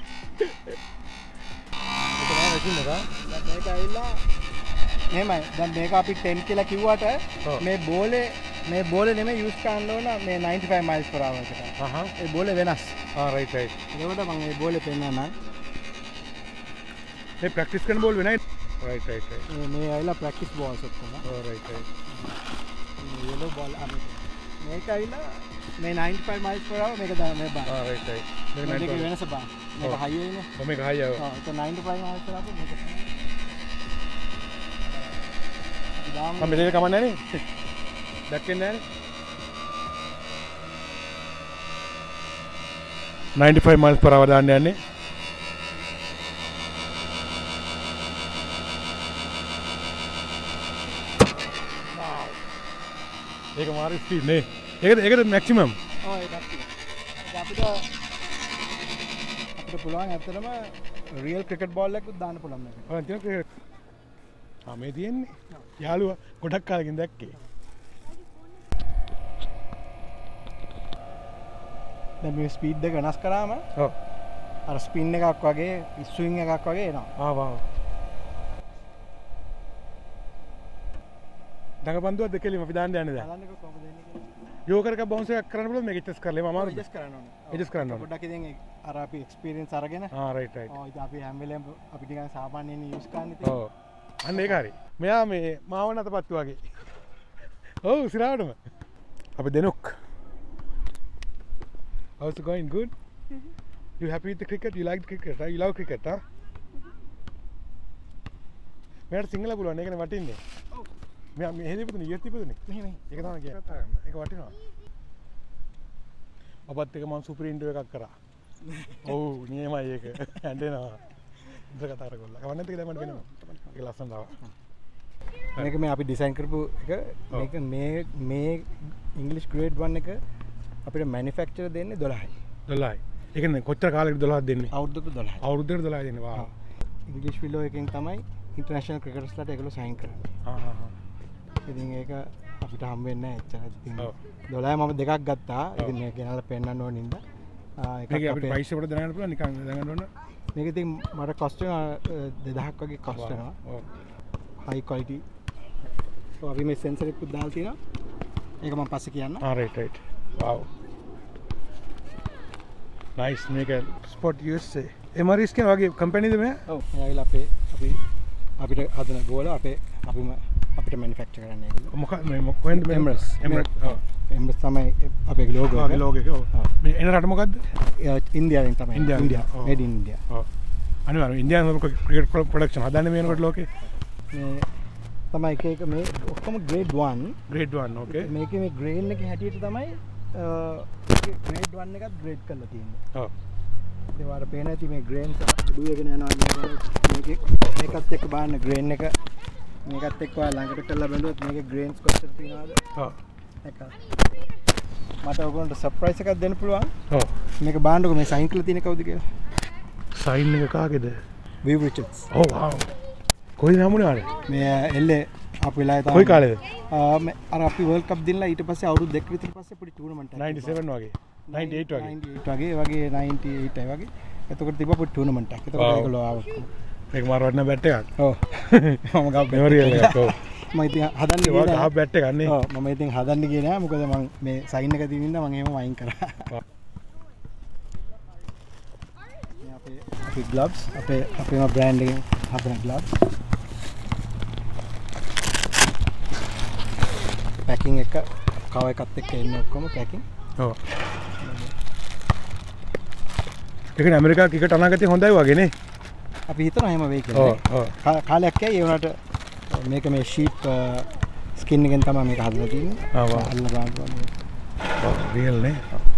Speaker 2: මේක ඇවිල්ලා මෙහෙමයි. දැන් මේක අපි 10 කියලා කිව්වට මේ බෝලේ නෙමෙයි යූස් කරන්න ඕන මේ 95 miles per hour එකට. ඒ බෝලේ වෙනස්.
Speaker 1: right.
Speaker 2: ඒකට මම මේ බෝලේ පෙන්නන්නම්.
Speaker 1: මේ ප්‍රැක්ටිස් කරන බෝල් වෙනයි. Right.
Speaker 2: මේ ඇවිල්ලා ප්‍රැක්ටිස් බෝල්ස් ඔක්කොම.
Speaker 1: Right.
Speaker 2: yellow ball අපි මේක ඇවිල්ලා මේ 95 miles per hour මේක දාන්න මේ බා.
Speaker 1: right.
Speaker 2: මේක වෙනස බා. මේක high නේ.
Speaker 1: මේක high ආව.
Speaker 2: ඔව් ඒක 95 miles per hour මේක.
Speaker 1: මම මෙතන කමන්නේ නේ. දැක්කේ නැහැ නේ. 95 miles per hour දාන්න යන්නේ. ඒක මාරු ස්පීඩ් නේ. ඒකද මැක්සිමම්.
Speaker 2: ඔව් ඒක අපිට පුළුවන් ඇත්තටම රියල් ක්‍රිකට් බෝල් එකක් දාන්න පුළුවන් මේක.
Speaker 1: ඔය තියෙන ක්‍රිකට්. මේ තියෙන්නේ. යාළුවා ගොඩක් කාලෙකින් දැක්කේ.
Speaker 2: දැන් මේ ස්පීඩ් එක වෙනස් කරාම
Speaker 1: ඔව්.
Speaker 2: අර ස්පින් එකක් වගේ ස්විං එකක් වගේ එනවා.
Speaker 1: වාව්. දඟපන්දුවක් දෙකෙලිම අපි දාන්න යන්නේ දැන්.
Speaker 2: බලන්නකෝ කොහොමද දෙන්නේ කියලා.
Speaker 1: යෝකර් එකක් බවුන්ස් එකක් කරන්න පුළුවන් මේක එච්චස් කරලා අමාරුද?
Speaker 2: එඩ්ජස්ට් කරන්න ඕනේ.
Speaker 1: එඩ්ජස්ට් කරන්න ඕනේ.
Speaker 2: පොඩ්ඩක් ඉතින් අර අපි එක්ස්පීරියන්ස් අරගෙන.
Speaker 1: රයිට්.
Speaker 2: ඔව් ඉතින් අපි හැම වෙලේම අපි නිකන් සාමාන්‍යයෙන් යූස් කරන්නේ ඉතින්.
Speaker 1: ඔව්. අන්න ඒක හරි. මෙයා මේ මාව නැතපත්තු වගේ. ඔව් සිරාවටම. අපි දෙනොක්. How's it going? Good? You happy with the cricket? You like the cricket? Right? You love cricket, huh? මේකට සිංහල පුළුවන් ඒකනේ වටින්නේ. ඔව්. මේ හේදි පුතුනේ ඊයත් ඉපදුනේ.
Speaker 2: මෙහෙම.
Speaker 1: ඒක තමයි කියන්නේ. ඒක වටිනවා. ඔබත් එක මම සුපර් ඉන්ටර්විව් එකක් කරා. ඔව් නියමයි ඒක. ඇඬෙනවා. ඉතින් කතා කරගොල්ලා. කවන්න නැති කියලා මට වෙනවා. ඒක ලස්සනට ආවා.
Speaker 2: මේක මේ අපි ඩිසයින් කරපු එක මේක මේ ඉංග්‍රීසි ග්‍රේඩ් 1 එක අපිට මැනුෆැක්චරර් දෙන්නේ 12යි.
Speaker 1: 12යි. ඒ කියන්නේ කොච්චර කාලෙකද 12ක් දෙන්නේ?
Speaker 2: අවුරුද්දකට 12යි.
Speaker 1: අවුරුද්දකට 12 දෙන්නේ. වා.
Speaker 2: ඉංග්‍රීසි ෆිලෝ එකෙන් තමයි ඉන්ටර්නැෂනල් ක්‍රිකටර්ස්ලාට ඒගොල්ලෝ සයින් කරන්නේ. ඉතින් ඒක අපිට හම් වෙන්නේ නැහැ එච්චර. ඉතින් 12 මම දෙකක් ගත්තා. ඉතින් මේක ගෙනල්ලා පෙන්නන්න ඕන නින්ද.
Speaker 1: මේක අපිට ප්‍රයිස් එකට දැනගන්න පුළුවන් නිකන් දැනගන්න ඕන.
Speaker 2: මේක ඉතින් මට කොස්ට් වෙනවා 2000ක් වගේ කොස්ට් වෙනවා.
Speaker 1: ඔව්.
Speaker 2: හයි ක්වලිටි. So අපි මේ සෙන්සර් එකක් දාලා තියෙනවා. ඒක මම පස්සේ කියන්න.
Speaker 1: right. Wow. Nice. මේක Sport USA. EMAIRS කියන වගේ කම්පැනිද මේ?
Speaker 2: ඔව්. එයාලා අපිට හදන ගෝල අපිට මැනුෆැක්චර් කරන්න ඒගොල්ලෝ.
Speaker 1: මොකක්ද මේ කොහෙන්ද මේ?
Speaker 2: EMAIRS. ඔව්. EMAIRS තමයි අපේ ලෝගෝ එක.
Speaker 1: ලෝගෝ එක. ඔව්. මේ එන රට මොකද්ද?
Speaker 2: ඉන්දියාවෙන් තමයි. ඉන්දියා. Made in India.
Speaker 1: ඔව්. අනිවාර්යයෙන් ඉන්දියානු ක්‍රිකට් ප්‍රොඩක්ෂන් හදන්නේ මේ වෙනකොට ලෝකේ.
Speaker 2: මේ තමයි එක මේ ඔක්කොම grade 1.
Speaker 1: grade 1 okay.
Speaker 2: මේකේ මේ grain එකේ හැටියට තමයි grade 1 එකත් grade කරලා තියෙන්නේ.
Speaker 1: ඔව්.
Speaker 2: ඒ වාර පේන ඇති මේ grains අඩු වෙගෙන යනවා මේකත් එක්ක බලන්න grain එක මේකත් එක්ක ළඟට කරලා බැලුවොත් මේකේ grains කොච්චර තියෙනවද?
Speaker 1: ඔව්.
Speaker 2: ඒක මට ඔයගොල්ලන්ට සර්ප්‍රයිස් එකක් දෙන්න පුළුවන්.
Speaker 1: ඔව්.
Speaker 2: මේක බලන්නකෝ මේ සයින් කරලා තියෙන කවුද කියලා.
Speaker 1: සයින් එක කාගේද?
Speaker 2: Viv Richards.
Speaker 1: ඔව් wow. කොයි නමුනේ ආරේ?
Speaker 2: මේ එල්ලේ අපි වෙලාවේ තමයි.
Speaker 1: කොයි කාලේද?
Speaker 2: අර අපි වර්ල්ඩ් කප් දිනලා ඊට පස්සේ අවුරුදු දෙකක විතර පස්සේ පොඩි ටූර්නමන්ට් එකක්
Speaker 1: 97 වගේ 98 වගේ
Speaker 2: 98 වගේ 98 වගේ එතකොට තිබ්බ පොඩි ටූර්නමන්ට් එකක්. එතකොට ඒගොල්ලෝ ආවා.
Speaker 1: මේක මාර වටිනා බැට් එකක්.
Speaker 2: ඔව්. මම ගාව
Speaker 1: මෙමරියල් එකක්. ඔව්.
Speaker 2: මම ඉතින් හදන්න ගියේ
Speaker 1: නෑ. ගාව බැට් එකක් නේ.
Speaker 2: ඔව් මම ඉතින් හදන්න ගියේ නෑ මොකද මම මේ සයින් එක තියෙන ඉඳන් මම එහෙම වයින් කරා. අපේ gloves අපේම brand එකෙන් හදන gloves. packing එක කව එකත් එක්ක එන්නේ ඔක්කොම packing.
Speaker 1: ඔව්. ඒක ඇමරිකා ක්‍රිකට් අනාගතේ හොඳයි වගේ නේ.
Speaker 2: අපි හිතනවා එහෙම වෙයි කියලා.
Speaker 1: ඔව්.
Speaker 2: කාලයක් ඇයි ඒ වුණාට මේක මේ sheep skin එකෙන් තමයි මේක හදලා තියෙන්නේ.
Speaker 1: ආ වා.
Speaker 2: අල්ල බලන්න.
Speaker 1: ඔව් real නේ.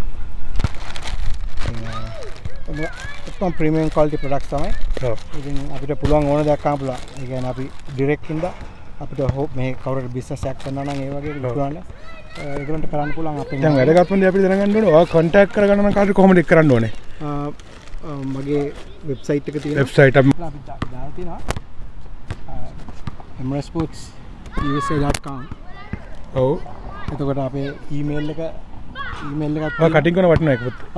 Speaker 2: ඔක්කොම ප්‍රීමියම් ක්වලිටි ප්‍රොඩක්ට්ස් තමයි.
Speaker 1: ඔව්.
Speaker 2: ඉතින් අපිට පුළුවන් ඕන දෙයක් ගන්න පුළුවන්. ඒ කියන්නේ අපි ඩිරෙක්ට් ඉඳලා අපිට මේ කවුරුහරි බිස්නස් එකක් කරනවා නම් ඒ වගේ විකුණන්න ඒගොල්ලන්ට කරන්න පුළුවන් අපේ.
Speaker 1: දැන් වැඩගත්ම දේ අපිට දැනගන්න ඕනේ. ඔයා කොන්ටැක්ට් කරගන්න නම් කාටද කොහොමද ඒක කරන්න ඕනේ?
Speaker 2: මගේ වෙබ්සයිට් එක තියෙනවා.
Speaker 1: වෙබ්සයිට් අපි
Speaker 2: දාලා තියෙනවා. EMAIRS SPORTS USA.com.
Speaker 1: ඔව්.
Speaker 2: එතකොට අපේ ඊමේල් එකත්
Speaker 1: ඔය කටින් කරන වටිනා එක පුත්.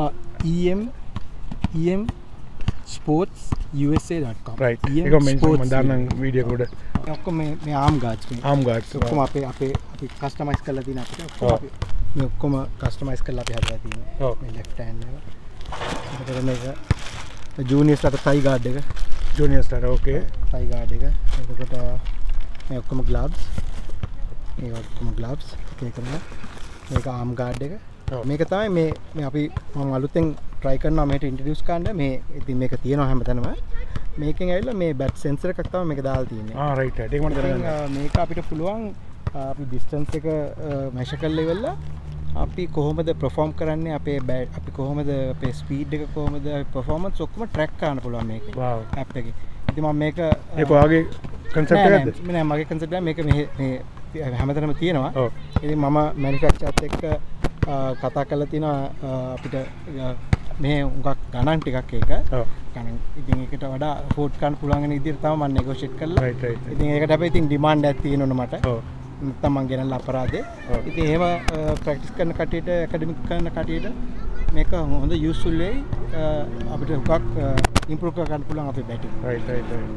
Speaker 2: EMAIRS.sportsusa.com.
Speaker 1: right. ඒක මම දාන්නම් වීඩියෝ එකට.
Speaker 2: ඔක්කොම මේ ආම් ගාඩ්ස් මේ.
Speaker 1: Arm guards.
Speaker 2: ඔක්කොම අපි කස්ටමයිස් කරලා තියෙන අපිට ඔක්කොම අපි මේ ඔක්කොම කස්ටමයිස් කරලා අපි හදලා තියෙනවා.
Speaker 1: ඔව්.
Speaker 2: මේ left hand එක. එතකොට මේක ජූනියර්ස්ලාට thigh guard එක.
Speaker 1: ජූනියර්ස්ලාට okay.
Speaker 2: thigh guard එක. එතකොට මේ ඔක්කොම gloves. මේ ඔක්කොම gloves. ඒක කරලා මේක arm guard එක. මේක තමයි මේ අපි මම අලුතෙන් try කරනවා මේකට introduce කරන්න මේ ඉතින් මේක තියෙනවා හැමතැනම මේකෙන් ඇවිල්ලා මේ bat sensor එකක් තමයි මේක දාලා තියෙන්නේ.
Speaker 1: right right. ඒක මට දැනගන්න.
Speaker 2: මේක අපිට පුළුවන් අපි distance එක measure කරලා ඉවරලා අපි කොහොමද perform කරන්නේ අපේ අපි කොහොමද අපේ speed එක කොහොමද performance ඔක්කොම track කරන්න පුළුවන් මේකේ.
Speaker 1: wow.
Speaker 2: app එකේ. ඉතින් මම මේක
Speaker 1: ඒක ඔයාගේ concept එකක්ද?
Speaker 2: නෑ මගේ concept එක මේක මේ හැමතැනම තියෙනවා.
Speaker 1: ඔව්.
Speaker 2: ඉතින් මම manufacturerත් එක්ක කතා කරලා තිනවා අපිට මේ උගක් ගණන් ටිකක් ඒක.
Speaker 1: ඔව්.
Speaker 2: ගණන් ඉතින් ඒකට වඩා afford කරන්න පුළුවන් වෙන විදිහට තමයි මම negotiate කරලා.
Speaker 1: right right.
Speaker 2: ඉතින් ඒකට හැබැයි ඉතින් demand එකක් තියෙනවනේ මට.
Speaker 1: ඔව්.
Speaker 2: නැත්නම් මං ගෙනල්ලා අපරාධේ. ඉතින් එහෙම practice කරන කටියට academic කරන කටියට මේක හොඳ useful වෙයි. අපිට උගක් improve කරගන්න පුළුවන් අපේ batting.
Speaker 1: right right right.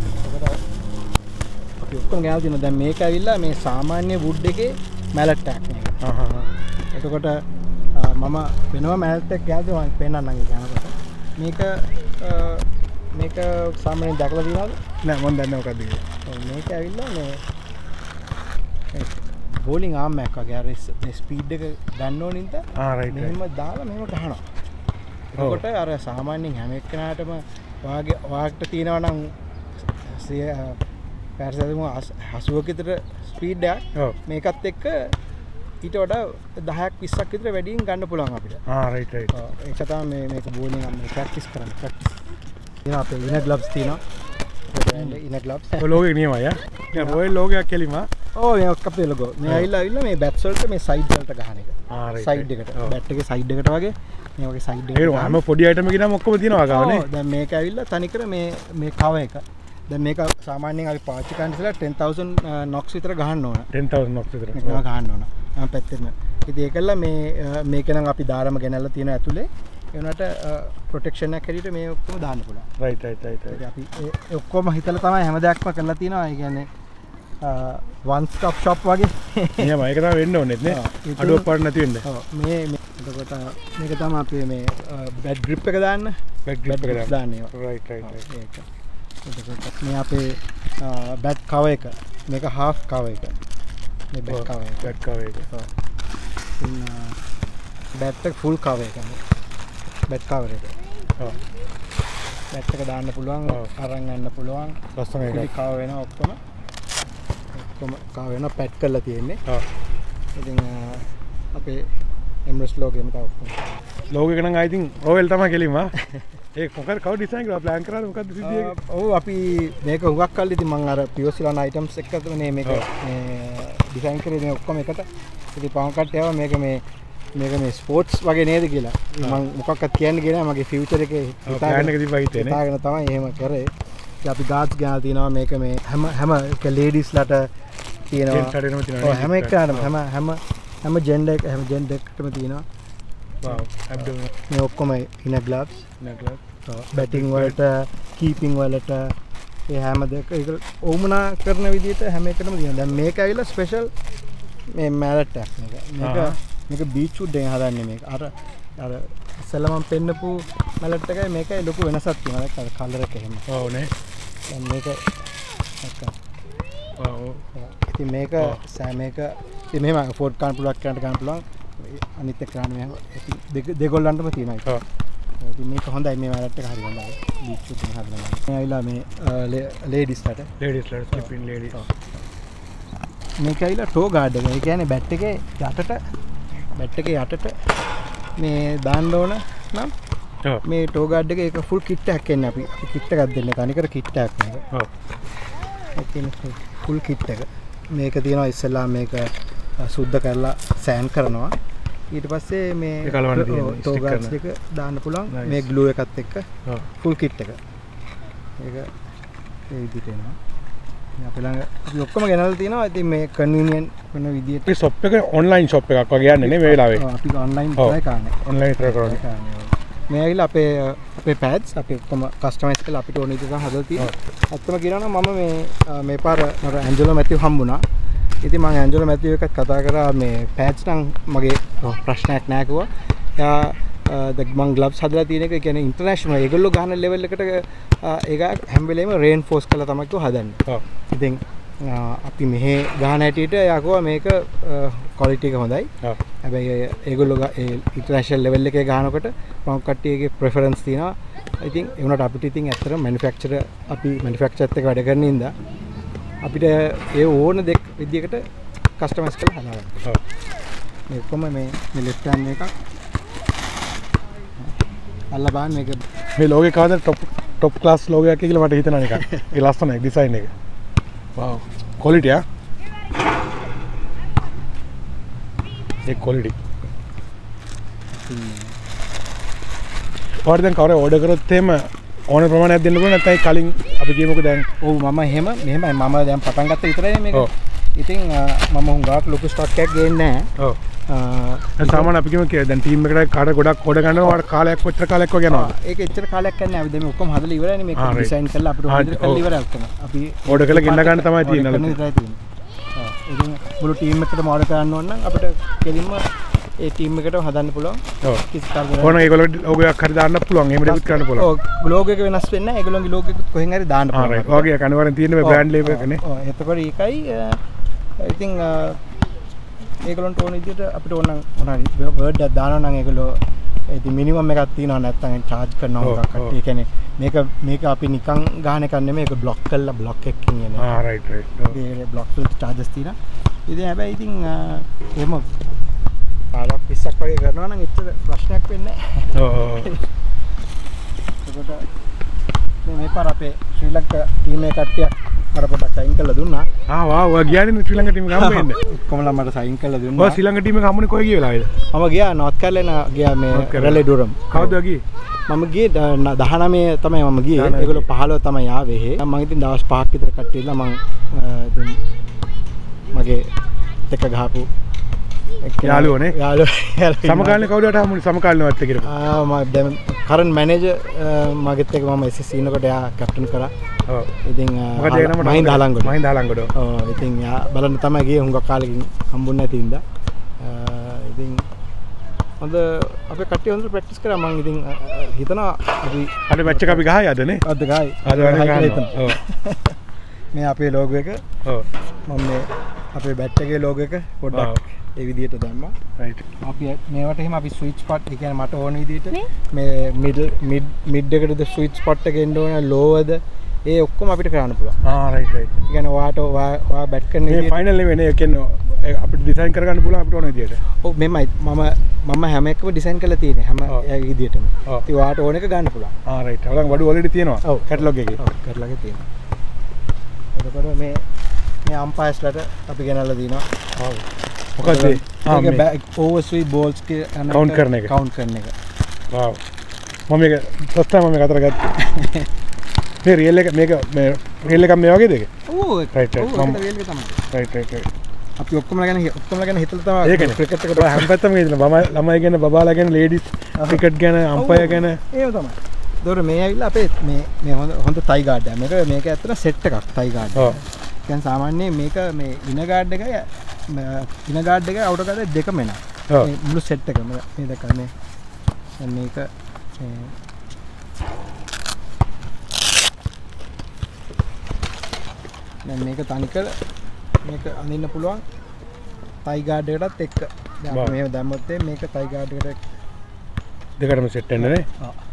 Speaker 2: අපි ඔක්කොම ගෙනල්ලා තියෙනවා. දැන් මේක ඇවිල්ලා මේ සාමාන්‍ය wood එකේ mallet tag එක. එතකොට මම වෙනම mallet එකක් ගෙනල්ලා මම පෙන්නන්නම් ඒක යනකොට. මේක සාමාන්‍යයෙන් දැකලා තියෙනවද?
Speaker 1: නෑ මම දන්නේ මොකක්ද කියලා.
Speaker 2: මේක ඇවිල්ලා මේ bowling arm එකක් වගේ අර මේ speed එක ගන්න ඕන නින්ද
Speaker 1: right
Speaker 2: මෙහෙම දාලා මෙහෙම ගහනවා. එතකොට අර සාමාන්‍යයෙන් හැම එක්කෙනාටම වාගේ වාග්ට තියෙනවා නම් පැට්ස් ඇතුම 80ක විතර ස්පීඩ් එකක්
Speaker 1: ඔව්
Speaker 2: මේකත් එක්ක ඊට වඩා 10ක් 20ක් විතර වැඩියෙන් ගන්න පුළුවන් අපිට.
Speaker 1: Right right.
Speaker 2: ඒක තමයි මේක බෝලින් අපි ප්‍රැක්ටිස් කරන්න. තියෙනවා අපේ ඉන ග්ලව්ස් තියෙනවා. ඉන ග්ලව්ස්.
Speaker 1: ඔය ලෝගේ නියමයි ඈ. දැන් රොයල් ලෝගයක් කෙලිම.
Speaker 2: ඔව් මේ ඔක්ක අපේ ලෝගෝ. මේ ඇවිල්ලා මේ බැට්ස් වලට මේ සයිඩ් වලට ගහන එක.
Speaker 1: රයිට්.
Speaker 2: සයිඩ් එකට. බැට් එකේ සයිඩ් එකට වගේ මේ වගේ සයිඩ් එකට.
Speaker 1: ඒක හැම පොඩි අයිටම් එකකින්ම ඔක්කොම තියෙනවා ගානේ.
Speaker 2: ඔව් දැන් මේක ඇවිල්ලා තනිකර මේ කව එක. දැන් මේක සාමාන්‍යයෙන් අපි පාවිච්චි කරන ඉස්සලා 10000 නොක්ස් විතර ගහන්න ඕන. 10000
Speaker 1: නොක්ස් විතර.
Speaker 2: මේක ගහන්න ඕන. ආ පැත්තෙම. ඉතින් ඒකල්ල මේක නම් අපි දාරම ගෙනල්ලා තියෙන ඇතුලේ ඒ වුණාට ප්‍රොටෙක්ෂන් එකක් හැටියට මේ ඔක්කොම දාන්න පුළුවන්.
Speaker 1: Right right right.
Speaker 2: අපි ඒ ඔක්කොම හිතලා තමයි හැම දෙයක්ම කරලා තියෙනවා. ඒ කියන්නේ one stop shop වගේ.
Speaker 1: එහෙම ඒක තමයි වෙන්න ඕනේ නේ. අඩුවක් පාඩු නැති වෙන්න.
Speaker 2: ඔව් මේ එතකොට මේක තමයි අපි මේ බැඩ් ග්‍රිප් එක දාන්න.
Speaker 1: බැඩ් ග්‍රිප් එක
Speaker 2: දාන්න ඒවා.
Speaker 1: Right right right.
Speaker 2: ඒක. එතකොට මේ අපේ බැඩ් කවර් එක. මේක half කවර් එක. මේ බැඩ් කවර් එක.
Speaker 1: බැඩ් කවර් එක.
Speaker 2: ඔව්. බැට් එක ෆුල් කවර් එක. බැට් කවර් එක.
Speaker 1: ඔව්.
Speaker 2: බැට් එක දාන්න පුළුවන්, අරන් යන්න පුළුවන්.
Speaker 1: ලස්සන එකක්.
Speaker 2: කවර් වෙනවා ඔක්කොම. ඔක්කොම කවර් වෙනවා පැක් කරලා තියෙන්නේ.
Speaker 1: ඔව්.
Speaker 2: ඉතින් අපේ EMAIRS ලෝගෝ එක ඔක්කොම.
Speaker 1: ලෝගෝ එක නම් I think රොයල් තමයි කෙලිම. ඒක මොකද කවුද ඩිසයින් කරලා ප්ලෑන් කරාද මොකද්ද සිද්ධිය ඒක?
Speaker 2: ඔව් අපි මේක හුඟක් කල් ඉතින් මම අර Pure Ceylon Items එක තුනේ මේක මේ ඩිසයින් කරේ මේ ඔක්කොම එකට. ඉතින් පවන් කට්ටිය ආවා මේක මේ ස්පෝර්ට්ස් වගේ නේද කියලා. මම මොකක්වත් කියන්නේ කියලා මගේ ෆියුචර් එකේ
Speaker 1: ප්ලෑන් එක තිබ්බා හිතේ නේ.
Speaker 2: හිතාගෙන තමයි එහෙම කරේ. ඉතින් අපි ගාඩ්ස් ගාලා තිනවා මේක මේ හැම එක ලේඩීස්ලාට තියෙනවා. ඔව් හැම එකටම හැම ජෙන්ඩර් එකටම තියෙනවා.
Speaker 1: wow abdomen
Speaker 2: මේ ඔක්කොම ඉන ග්ලව්ස් බැටිං වලට කීපින් වලට ඒ හැම දෙක ඒක ඕමනා කරන විදිහට හැම එකටම තියෙනවා. දැන් මේක ඇවිල්ලා ස්පෙෂල් මේ මැලට් එකක් මේක බීච් වුඩ් එකෙන් හදන්නේ මේක. අර ඉස්සෙල්ලා මම පෙන්නපු මැලට් එකයි මේකයි ලොකු වෙනසක් තියෙනවා. ඒක අර කලර් එක එහෙම.
Speaker 1: ඔව් නේ.
Speaker 2: දැන් මේක
Speaker 1: ඔව්.
Speaker 2: ඉතින් මේක ඉතින් මෙහෙම afford කරන්න පුළුවන් අනිත් එක කරන්නේ දෙගොල්ලන්ටම තියෙනවා ඒක. ඔව්. ඉතින් මේක හොඳයි මේ මැලට් එක හරි හොඳයි. බීච් වුඩ් එකෙන් හදනවා. මේ ඇවිල්ලා මේ ලේඩීස්ලාට
Speaker 1: ස්ලිපින් ලේඩීස්.
Speaker 2: මේක ඇවිල්ලා ටෝ ගාඩ් එක. ඒ කියන්නේ බැට් එකේ යටට මේ දාන්න ඕන නම් මේ ටෝ ගාඩ් එකේ ඒක ෆුල් කිට් එකක් එන්නේ අපි කිට් එකක් දෙන්නේ තනිකර කිට් එකක් මේක.
Speaker 1: ඔව්.
Speaker 2: ඒක ෆුල් කිට් එක. මේක තියෙනවා ඉස්සෙල්ලා මේක සුද්ධ කරලා සෑන් කරනවා. ඊට පස්සේ මේ ටෝ ගාඩ්ස් දෙක දාන්න පුළුවන් මේ ග්ලූ එකත් එක්ක ෆුල් කිට් එක. ඒක ඒ විදිහට එනවා. අපි ළඟ අපි ඔක්කොම ගෙනල්ලා තියෙනවා. ඉතින් මේ කන්වීනියන්ට් වෙන විදිහට
Speaker 1: මේ ෂොප් එක ඔන්ලයින් ෂොප් එකක් වගේ යන්නේ නේ මේ වෙලාවේ.
Speaker 2: ඔව් අපි ඔන්ලයින් try කරන්නේ.
Speaker 1: ඔන්ලයින් try කරන්නේ.
Speaker 2: මේ ඇවිල්ලා අපේ pads අපි ඔක්කොම කස්ටමයිස් කරලා අපිට ඕන විදිහට හදලා තියෙනවා. ඇත්තම කියනවා නම් මම මේ පාර මට ඇන්ජලෝ මැතිව් හම්බුණා. ඉතින් මම ඇන්ජලෝ මැතිව් එකත් කතා කරා මේ pads නම් මගේ ප්‍රශ්නයක් නෑ කිව්වා. එයා මම ග්ලව්ස් හදලා තියෙන එක කියන්නේ ඉන්ටර්නැෂනල් ඒගොල්ලෝ ගන්න ලෙවල් එකට ඒක හැම වෙලේම රේන්ෆෝස් කරලා තමයි කිව්ව හදන්නේ. ඔව්. ඉතින් අපි මෙහෙ ගහන හැටියට එයා කිව්වා මේක ක්වොලිටි එක හොඳයි. ඔව්. හැබැයි ඒගොල්ලෝ ඉන්ටර්නැෂනල් ලෙවල් එකේ ගහනකොට මම කට්ටියගේ ප්‍රෙෆරන්ස් තියෙනවා. ඉතින් ඒ වුණාට අපිට ඉතින් ඇත්තට අපි මැනුෆැක්චරර්ත් එක්ක වැඩ කරන ඉඳා අපිට ඒ ඕන දෙයක් විදියකට කස්ටමයිස් කරලා හදාගන්න. ඔව්. මේ කොහොම මේ ලෙෆ්ට් හෑන්ඩ් එකක් අල්ලා බලන්න මේක
Speaker 1: මේ ලෝගේ කවද টপ ක්ලාස් ලෝගෝ එකක් කියලා මට හිතෙනවා නිකන්. ඒ ලස්සනයි ඩිසයින් එක. wow quality ah ඒ quality ඔයාලා දැන් කවර ඕඩර් කරොත් එහෙම ඕන ප්‍රමාණයක් දෙන්න පුළුවන් නැත්නම් කලින් අපි කියමුකෝ දැන්
Speaker 2: ඔව් මම මෙහෙමයි මම දැන් පටන් ගත්ත විතරයි මේක. ඉතින් මම හුඟක් ලොකු ස්ටොක් එකක් ගේන්නේ නැහැ. ඔව්.
Speaker 1: සාමාන්‍ය අපි කියමු දැන් ටීම් එකට කාට ගොඩක් ඕඩර් ගන්නවා කාලයක් කොච්චර කාලයක් වගේ යනවද?
Speaker 2: ඒක එච්චර කාලයක් යන්නේ අපි දැන් ඔක්කොම හදලා ඉවරයිනේ මේක ඩිසයින් කරලා අපිට ඕන විදිහට කරලා ඉවරයි ඔක්කොම. අපි
Speaker 1: ඕඩර් කරලා ගෙන්න ගන්න තමයි තියෙන්නේ.
Speaker 2: ඔව්. ඉතින් මුළු ටීම් එකටම ඕඩර් කරන්න ඕන නම් අපිට කෙලින්ම ඒ ටීම් එකටම හදන්න පුළුවන්. ඔව්. කිසි කරදරයක්.
Speaker 1: ඕන ඒගොල්ලෝ ලෝගෝ එකක් හරි දාන්න පුළුවන්. එහෙම ඩෙබිට් කරන්න පුළුවන්.
Speaker 2: ඔව්. ලෝගෝ එක වෙනස් වෙන්නේ නැහැ. ඒගොල්ලෝගේ ලෝගෝ එක කොහෙන් හරි දාන්න පුළුවන්.
Speaker 1: හරි. ඔයගේ අනිවාර්යෙන් තියෙන මේ බ්‍රෑන්ඩ් ලේබල් එකනේ.
Speaker 2: ඔව්. එතකොට ඒකයි ඉතින් ඒගොල්ලන්ට ඕන විදිහට අපිට ඕන මොනවාරි වර්ඩ් එකක් දානවා නම් ඒගොල්ලෝ ඉතින් මිනිමම් එකක් තියෙනවා නැත්නම් charge කරනවා මොකක් කට්ටිය. ඒ කියන්නේ මේක අපි නිකන් ගහන එකක් නෙමෙයි. ඒක block කරලා block එකකින් එන.
Speaker 1: right.
Speaker 2: ඒ block වල charges තියෙනවා. ඉතින් හැබැයි ඉතින් එහෙම 15ක් 20ක් වගේ කරනවා නම් එච්චර ප්‍රශ්නයක් වෙන්නේ නැහැ. එතකොට මේ පාර අපේ ශ්‍රී ලංකා ටීම් එක කට්ටිය අර පොඩක් සයින් කරලා දුන්නා.
Speaker 1: ඔයා ගියානේ ශ්‍රී ලංකා ටීම් එක හම්බ වෙන්න.
Speaker 2: ඔක්කොමලා මට සයින් කරලා දුන්නා.
Speaker 1: ඔයා ශ්‍රී ලංකා ටීම් එක හම්බුනේ කොයි ගිය වෙලාවේද?
Speaker 2: මම ගියා නෝත් කැරොලයිනා ගියා මේ රෙලේ ඩුරම්.
Speaker 1: කවුද ගියේ?
Speaker 2: මම ගියේ 19 තමයි මම ගියේ. ඒගොල්ලෝ 15 තමයි ආවේ. මම ඉතින් දවස් 5ක් විතර කට්ටියලා මම මගේ දෙක ගහපු
Speaker 1: යාළුවනේ.
Speaker 2: යාළුවා
Speaker 1: සමකාලීන කවුරුහට හම්බුනේ සමකාලීනවත් එක්ක?
Speaker 2: මම දැන් කරන්ට් මැනේජර් මගෙත් එක්ක මම SSC ඉන්නකොට එයා කැප්ටන් කරා. ඔව්. ඉතින්
Speaker 1: මොකද ඒ නම
Speaker 2: මහින්ද හලංගොඩ.
Speaker 1: මහින්ද හලංගොඩ.
Speaker 2: ඔව්. ඉතින් යා බලන්න තමයි ගියේ හුඟක් කාලෙකින් හම්බුන්නේ නැති ඉඳා. ඉතින් හොඳ අපේ කට්ටිය හොඳට ප්‍රැක්ටිස් කරා. මම ඉතින් හිතනවා අපි
Speaker 1: අද මැච් එක අපි ගහයි අදනේ.
Speaker 2: අද ගහයි.
Speaker 1: අද ගහනවා. ඔව්.
Speaker 2: මේ අපේ ලෝගෝ එක.
Speaker 1: ඔව්.
Speaker 2: මම මේ අපේ බැට් එකේ ලෝගෝ එක පොඩ්ඩක් ඒ විදිහට දැම්මා.
Speaker 1: රයිට්.
Speaker 2: අපි මේවට එහෙම අපි ස්විච් ස්පොට් ඒ කියන්නේ මට ඕන විදිහට මේ මිඩ් එකටද ස්විච් ස්පොට් එක එන්න ඕන ලෝවද ඒ ඔක්කොම අපිට කරන්න පුළුවන්.
Speaker 1: රයිට්. ඒ
Speaker 2: කියන්නේ ඔයා බැට් කරන
Speaker 1: විදිහට මේ ෆයිනල් නෙවෙයි නේ. ඒ කියන්නේ අපිට ඩිසයින් කරගන්න පුළුවන් අපිට ඕන විදිහට.
Speaker 2: ඔව් මෙමයි මම හැම එකම ඩිසයින් කරලා තියෙන්නේ හැම විදිහටම. ඉතින් ඔයාට ඕන එක ගන්න පුළුවන්.
Speaker 1: රයිට්. ඔයාලගේ වඩු ඔල්රෙඩි තියෙනවා. ඔව් කැටලොග් එකේ.
Speaker 2: ඔව් කැටලොග් එකේ තියෙනවා. එතකොට මේ අම්පයර්ස්ලට අපි ගෙනල්ලා දිනවා. ඔව්.
Speaker 1: මොකද
Speaker 2: මේක ඕවර්ස්වී බෝල්ස්
Speaker 1: කවුන්ට් කරන එක. වව්. මම මේක ෆස්ට් ටයිම් මම අතර ගත්තා. මේ රියල් එක මේක මේ රියල් එකක් මේ වගේද ඒක?
Speaker 2: ඔව් රයිට් මම රියල් එක තමයි. රයිට්. අපි ඔක්කොම ගැන හිතලා තමයි ක්‍රිකට් එකට
Speaker 1: හැම පැත්තම ගිහින් ළමයි ගැන බබාලා ගැන ලේඩිස් ක්‍රිකට් ගැන අම්පයර් ගැන
Speaker 2: ඒව තමයි. ඒතකොට මේ ඇවිල්ලා අපේ මේ හොඳ තයි ගාඩ් එකක්. මේක ඇත්තට සෙට් එකක් තයි ගාඩ් එක. දැන් සාමාන්‍යයෙන් මේක මේ ඉන ගාඩ් එකයි අවුටර් ගාඩ් එක දෙකම එනවා. මේ මුළු සෙට් එකම මේ දැක්කනේ. දැන් මේක දැන් මේක තනිකර මේක අඳින්න පුළුවන් තයි ගාඩ් එකටත් එක්ක. දැන් අපි මේව දැම්මොත් මේක තයි ගාඩ් එකට
Speaker 1: දෙකටම සෙට් වෙන්නේ නේ.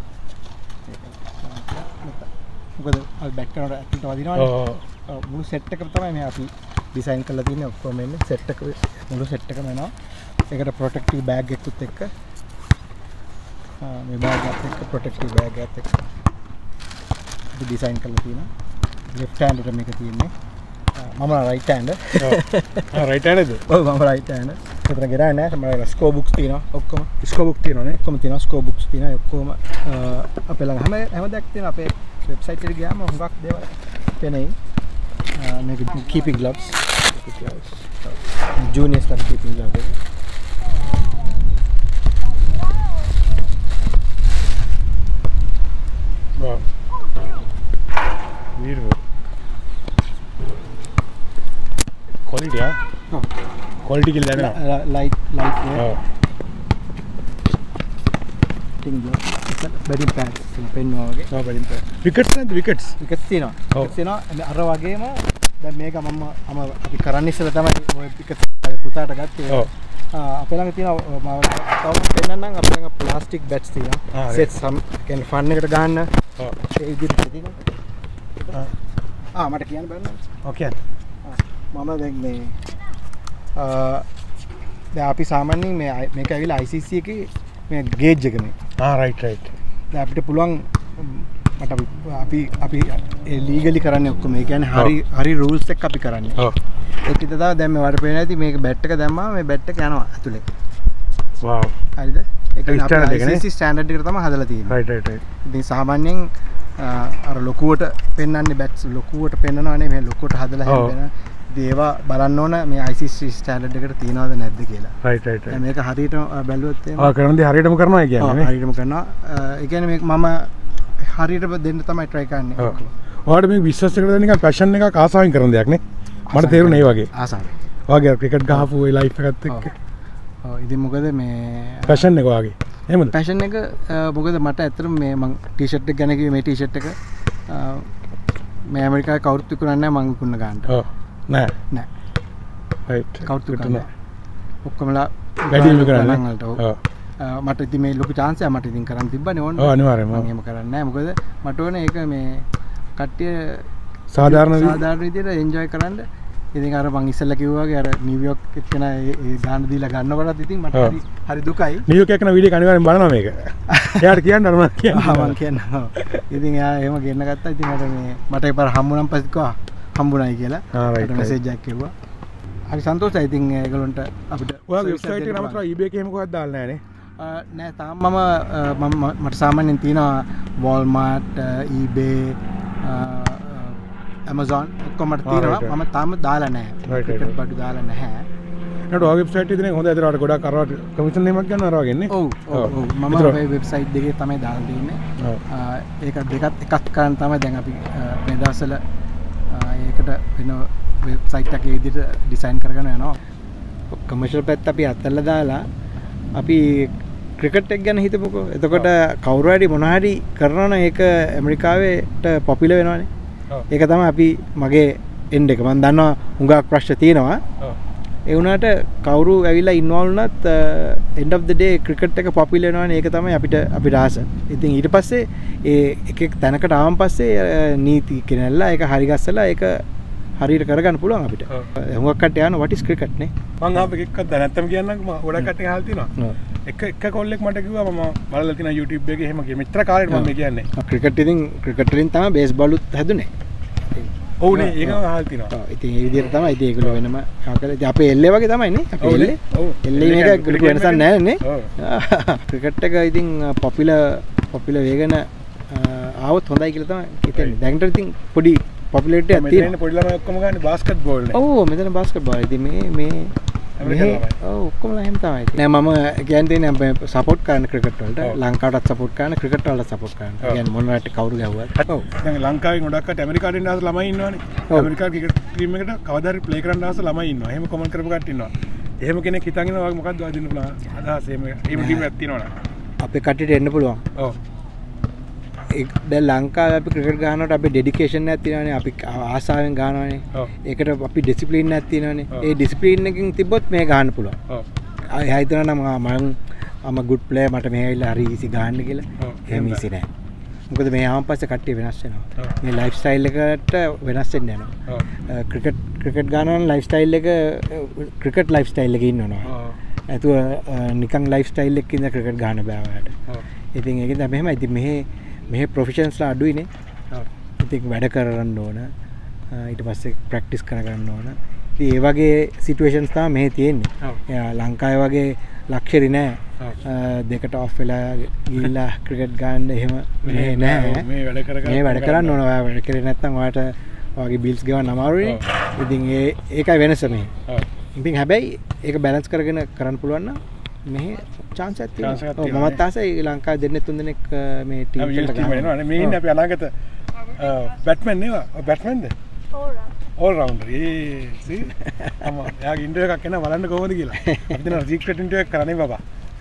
Speaker 2: මොකද අපි බැක් කරනකොට ඇතුළට වදිනවනේ. මුළු සෙට් එකම තමයි මේ අපි ඩිසයින් කරලා තියෙන්නේ. ඔක්කොම එන්නේ සෙට් එක මුළු සෙට් එකම එනවා. ඒකට ප්‍රොටෙක්ටිව් බෑග් එකකුත් එක්ක මේ බෑග් එකත් එක්ක ප්‍රොටෙක්ටිව් බෑග් එකත් එක්ක අපි ඩිසයින් කරලා තියෙනවා. ලෙෆ්ට් හෑන්ඩ් එකට මේක තියෙන්නේ. මම රයිට් හෑන්ඩ්.
Speaker 1: රයිට් හෑන්ඩ්ද?
Speaker 2: ඔව් මම රයිට් හෑන්ඩ්. ඒතර ගෙරන්නේ නැහැ. මම ස්කෝ බුක්ස් තියෙනවා. ඔක්කොම
Speaker 1: ස්කෝ බුක් තියෙනවනේ.
Speaker 2: ඔක්කොම තියෙනවා. ස්කෝ බුක්ස් තියෙනවා. ඔක්කොම අපේ ළඟ හැම දෙයක් තියෙනවා. අපේ වෙබ්සයිට් එකට ගියාම හුඟක් දේවල් පෙනෙයි. මේක keeping gloves. Junior stuff keeping gloves.
Speaker 1: Wow. Beautiful. Quality, huh?
Speaker 2: Oh.
Speaker 1: Quality ke liye na.
Speaker 2: Light weight. Ting gloves. Bedding pads. Pen වගේ.
Speaker 1: bedding pads. Wickets නැද්ද wickets?
Speaker 2: Wickets තියෙනවා. Wickets තියෙනවා. අර වගේම දැන් මේක මම අපි කරන්න ඉස්සෙල්ලා තමයි ඔය wickets පුතාට ගත්තේ. ඔව්. අපේ ළඟ තියෙනවා තව පෙන්නන්නම් අපේ ළඟ ප්ලාස්ටික් බැට්ස් තියෙනවා. සෙට් සම් කියන්නේ ෆන් එකට ගන්න. ඔව්. ඒ විදිහට තියෙනවා. මට කියන්න බෑ නේද?
Speaker 1: ඔව් කියන්න.
Speaker 2: මම දැන් මේ දැන් අපි සාමාන්‍යයෙන් මේක ඇවිල්ලා ICC එකේ මේ ගේජ් එක මේ.
Speaker 1: රයිට්.
Speaker 2: දැන් අපිට පුළුවන් මට අපි ලීගලි කරන්නේ ඔක්කොම. ඒ කියන්නේ හරි රූල්ස් එක්ක අපි කරන්නේ. ඔව්. ඒක ඉතින් දැන් මේ වඩ පේන ඇති මේක බැට් එක දැම්මම මේ බැට් එක යනවා ඇතුලේ. වව්. හරිද? ඒ කියන්නේ අපි ICC ස්ටෑන්ඩඩ් එකට තමයි හදලා තියෙන්නේ.
Speaker 1: රයිට්.
Speaker 2: ඉතින් සාමාන්‍යයෙන් අර ලොකුවට පෙන්වන්නේ බැට්ස් ලොකුවට පෙන්වනවානේ මේ ලොකුවට හදලා හැදෙන. ඒවා බලන්න ඕන මේ ICC ස්ටෑන්ඩඩ් එකට තියනවද නැද්ද කියලා. රයිට්. මේක හරියටම බැලුවොත් එහෙම
Speaker 1: කරන දේ හරියටම කරනවා කියන්නේ නේ.
Speaker 2: හරියටම කරනවා. ඒ කියන්නේ මේක මම හරියට දෙන්න තමයි try කරන්නේ.
Speaker 1: ඔයාලට මේ විශ්වාස කරලා නිකන් පැෂන් එකක් ආසාවෙන් කරන දෙයක් නේ. මට තේරුණා ඒ වගේ.
Speaker 2: ආසාවෙන්.
Speaker 1: ඔයාගේ ක්‍රිකට් ගහපු ඒ ලයිෆ් එකත් එක්ක.
Speaker 2: ඔව් ඉතින් මොකද මේ
Speaker 1: පැෂන් එක ඔයාගේ. එහෙමද?
Speaker 2: පැෂන් එක මොකද මට ඇත්තටම මේ මං ටී-ෂර්ට් එක ගැන කිව්වේ මේ ටී-ෂර්ට් එක මේ ඇමරිකාවේ කවුරුත් විකුණන්නේ නැහැ මං විකුණන ගන්නට.
Speaker 1: ඔව්. නෑ.
Speaker 2: රයිට්. කවුරුත් විකුණන්නේ. ඔක්කොමලා
Speaker 1: වැඩි විකුණන්නේ.
Speaker 2: ඔව්. මට ඉතින් මේ ලොකු chance එකක් මට ඉතින් කරන්න තිබ්බනේ ඕන.
Speaker 1: ඔව් අනිවාර්යයෙන්ම.
Speaker 2: මම එහෙම කරන්නේ නැහැ. මොකද මට ඕනේ ඒක මේ කට්ටිය
Speaker 1: සාධාරණ
Speaker 2: විදියට එන්ජොයි කරන්න. ඉතින් අර මං ඉස්සෙල්ලා කිව්වා වගේ අර නිව්යෝක් එක්කන ඒ ගාන දීලා ගන්නකොටත් ඉතින් මට හරි දුකයි.
Speaker 1: නිව්යෝක් එක්කන වීඩියෝ අනිවාර්යෙන් බලනවා මේක. එයාට කියන්න අර මම කියන්න.
Speaker 2: මං කියනවා. ඉතින් එයා එහෙම ගෙන්න ගත්තා. ඉතින් මට ඒපාර හම්බුනම් පස්සේ කිව්වා හම්බුණයි කියලා. මට මෙසේජ් එකක් කිව්වා. හරි සන්තෝෂයි. ඉතින් ඒගොල්ලන්ට අපිට
Speaker 1: ඔයාගේ වෙබ්සයිට් එක නම තමයි eBay එකේ එහෙම කොහෙවත් දාලා නැහැ නේ?
Speaker 2: නෑ තාම මම මට සාමාන්‍යයෙන් තියෙනවා Walmart, eBay, Amazon ඔක්කොම මට තියෙනවා. මම තාම දාලා නැහැ. ක්‍රිකට් බඩු දාලා නැහැ.
Speaker 1: නේද ඔයාගේ වෙබ්සයිට් එකේ තියෙන හොඳ ඇදලා ගොඩක් අරවට කමිෂන් එකක් ගන්න අරවා ගන්නේ.
Speaker 2: ඔව් මම අපේ වෙබ්සයිට් දෙකේ තමයි දාලා තියෙන්නේ. ඒක දෙකත් එකක් කරන් තමයි දැන් අපි මේ දවස්වල ඒකට වෙන වෙබ්සයිට් එකේ විදිහට ඩිසයින් කරගෙන යනවා. කමර්ෂල් පැත්ත අපි අතල්ලා දාලා අපි ක්‍රිකට් එක ගැන හිතමුකෝ. එතකොට කවුරු හරි මොන හරි කරනවා නම් ඒක ඇමරිකාවේට පොපියුලර් වෙනවනේ. ඒක තමයි අපි මගේ එන්ඩ් එක. මම දන්නවා හුඟක් ප්‍රශ්න තියෙනවා. ඒ වුණාට කවුරු ඇවිල්ලා ඉන්වෝල්ව් වුණත් end of the day cricket එක පොපියුලර් වෙනවනේ. ඒක තමයි අපිට ආස. ඉතින් ඊට පස්සේ ඒ එක තැනකට ආවන් පස්සේ නීති කෙනල්ලා ඒක හරි ගස්සලා ඒක හරියට කරගන්න පුළුවන් අපිට. හුඟක් කට්ටිය යනවා what is cricket නේ.
Speaker 1: මම ආපෙ එක්කත් නැත්තම් කියන්නම්කෝ මම ගොඩක් කට්ටිය අහලා තියෙනවා. එක කොල්ලෙක් මට කිව්වා මම බලලා තියෙනවා YouTube එකේ එහෙම මෙච්චර කාලෙට මම කියන්නේ.
Speaker 2: ක්‍රිකට් ඉතින් ක්‍රිකට් වලින් තමයි බේස්බෝලුත් හැදුනේ.
Speaker 1: ඔව්නේ ඒක මම අහලා තියෙනවා.
Speaker 2: ඉතින් ඒ විදිහට තමයි ඉතින් ඒගොල්ලෝ වෙනම ආකල ඉතින් අපේ එල්ලේ වගේ තමයි නේ. අපේ එල්ලේ. එල්ලේ මේක ලොකු වෙනසක් නැහැ නේ. ක්‍රිකට් එක ඉතින් පොපියුලර් වේගන ආවොත් හොඳයි කියලා තමයි හිතන්නේ. දැන් ඉතින් පොඩි පොපියුලරිටි එකක් තියෙනවා.
Speaker 1: මෙතන පොඩි ළමයි ඔක්කොම ගන්නේ බාස්කට් බෝල් නේ.
Speaker 2: ඔව් මෙතන බාස්කට් බෝල්. ඉතින් මේ ඔව් ඔක්කොම එහෙම තමයි. නෑ මම කියන්නේ මම සපෝට් කරන ක්‍රිකට් වලට ලංකාවටත් සපෝට් කරන ක්‍රිකට් වලට සපෝට් කරන. කියන්නේ මොන රට කවුරු ගැහුවත්. ඔව්.
Speaker 1: දැන් ලංකාවේ ගොඩක්කට ඇමරිකාවට එන්න ආස ළමයි ඉන්නවනේ. ඇමරිකාවේ ක්‍රිකට් ටීම් එකට කවදා හරි ප්ලේ කරන්න ආස ළමයි ඉන්නවා. එහෙම කමෙන්ට් කරපු කට්ටිය ඉන්නවා. එහෙම කෙනෙක් හිතන් ඉන්නවා වගේ මොකක්ද වදින්න පුළුවන් අදහස එහෙම ටීම් එකක් තියෙනවනේ.
Speaker 2: අපේ කට්ටියට එන්න පුළුවන්.
Speaker 1: ඔව්.
Speaker 2: දැන් ලංකාවේ අපි ක්‍රිකට් ගහනකොට අපි ඩෙඩිකේෂන් එකක් තියෙනවානේ. අපි ආසාවෙන් ගහනවානේ. ඒකට අපි ඩිසිප්ලින් එකක් තියෙනවානේ. ඒ ඩිසිප්ලින් එකකින් තිබ්බොත් මේ ගහන්න පුළුවන්. ඔව්. ආයෙ හිතනවා නම් මම ගුඩ් ප්ලේයර් මට මේ ඇවිල්ලා හරි ඊසි ගහන්න කියලා. එහෙම ඊසි නෑ. මොකද මේ ආවන් පස්සේ කට්ටිය වෙනස් වෙනවා. මේ ලයිෆ් ස්ටයිල් එකට වෙනස් වෙන්න යනවා. ක්‍රිකට් ගහනවා නම් ලයිෆ් ස්ටයිල් එක ක්‍රිකට් ලයිෆ් ස්ටයිල් එකේ ඉන්නවනවා. නැතුව නිකන් ලයිෆ් ස්ටයිල් එකකින් ඉඳලා ක්‍රිකට් ගහන්න බෑ ඔයාලට. ඉතින් ඒකෙන් තමයි මෙහෙමයි. ඉතින් මෙහි ප්‍රොෆෙෂන්ස්ලා අඩුයිනේ. ඉතින් වැඩ කරන්න ඕන. ඊට පස්සේ ප්‍රැක්ටිස් කරගන්න ඕන. ඉතින් ඒ වගේ සිටුේෂන්ස් තමයි මෙහි තියෙන්නේ. ලංකාවේ වගේ ලක්ෂරි නෑ. දෙකට ඔෆ් වෙලා ගිහිල්ලා ක්‍රිකට් ගන්න එහෙම මෙහෙ නෑ. මේ වැඩ කරන්න ඕන. ඔයා වැඩ කරේ නැත්නම් ඔයාට ඔයාගේ බිල්ස් ගෙවන්න අමාරුයිනේ. ඉතින් ඒකයි වෙනස මෙහි. ඉතින් හැබැයි ඒක බැලන්ස් කරගෙන කරන්න පුළුවන් නම් මෙහි chance එකක් තියෙනවා. මමත් ආසයි ලංකාවේ දෙන්නේ තුන් දෙනෙක් මේ ටීම් එකට ගන්න.
Speaker 1: මේ ඉන්නේ අපි අනාගත බැට්මන් නේද? බැට්මන්ද? all rounder. see අම යාගේ ඉන්ටර්විව් එකක් එනවා බලන්න කොහොමද කියලා. අපි දෙනවා සීක්‍රට් ඉන්ටර්විව් එකක් කරන්නේ බබා.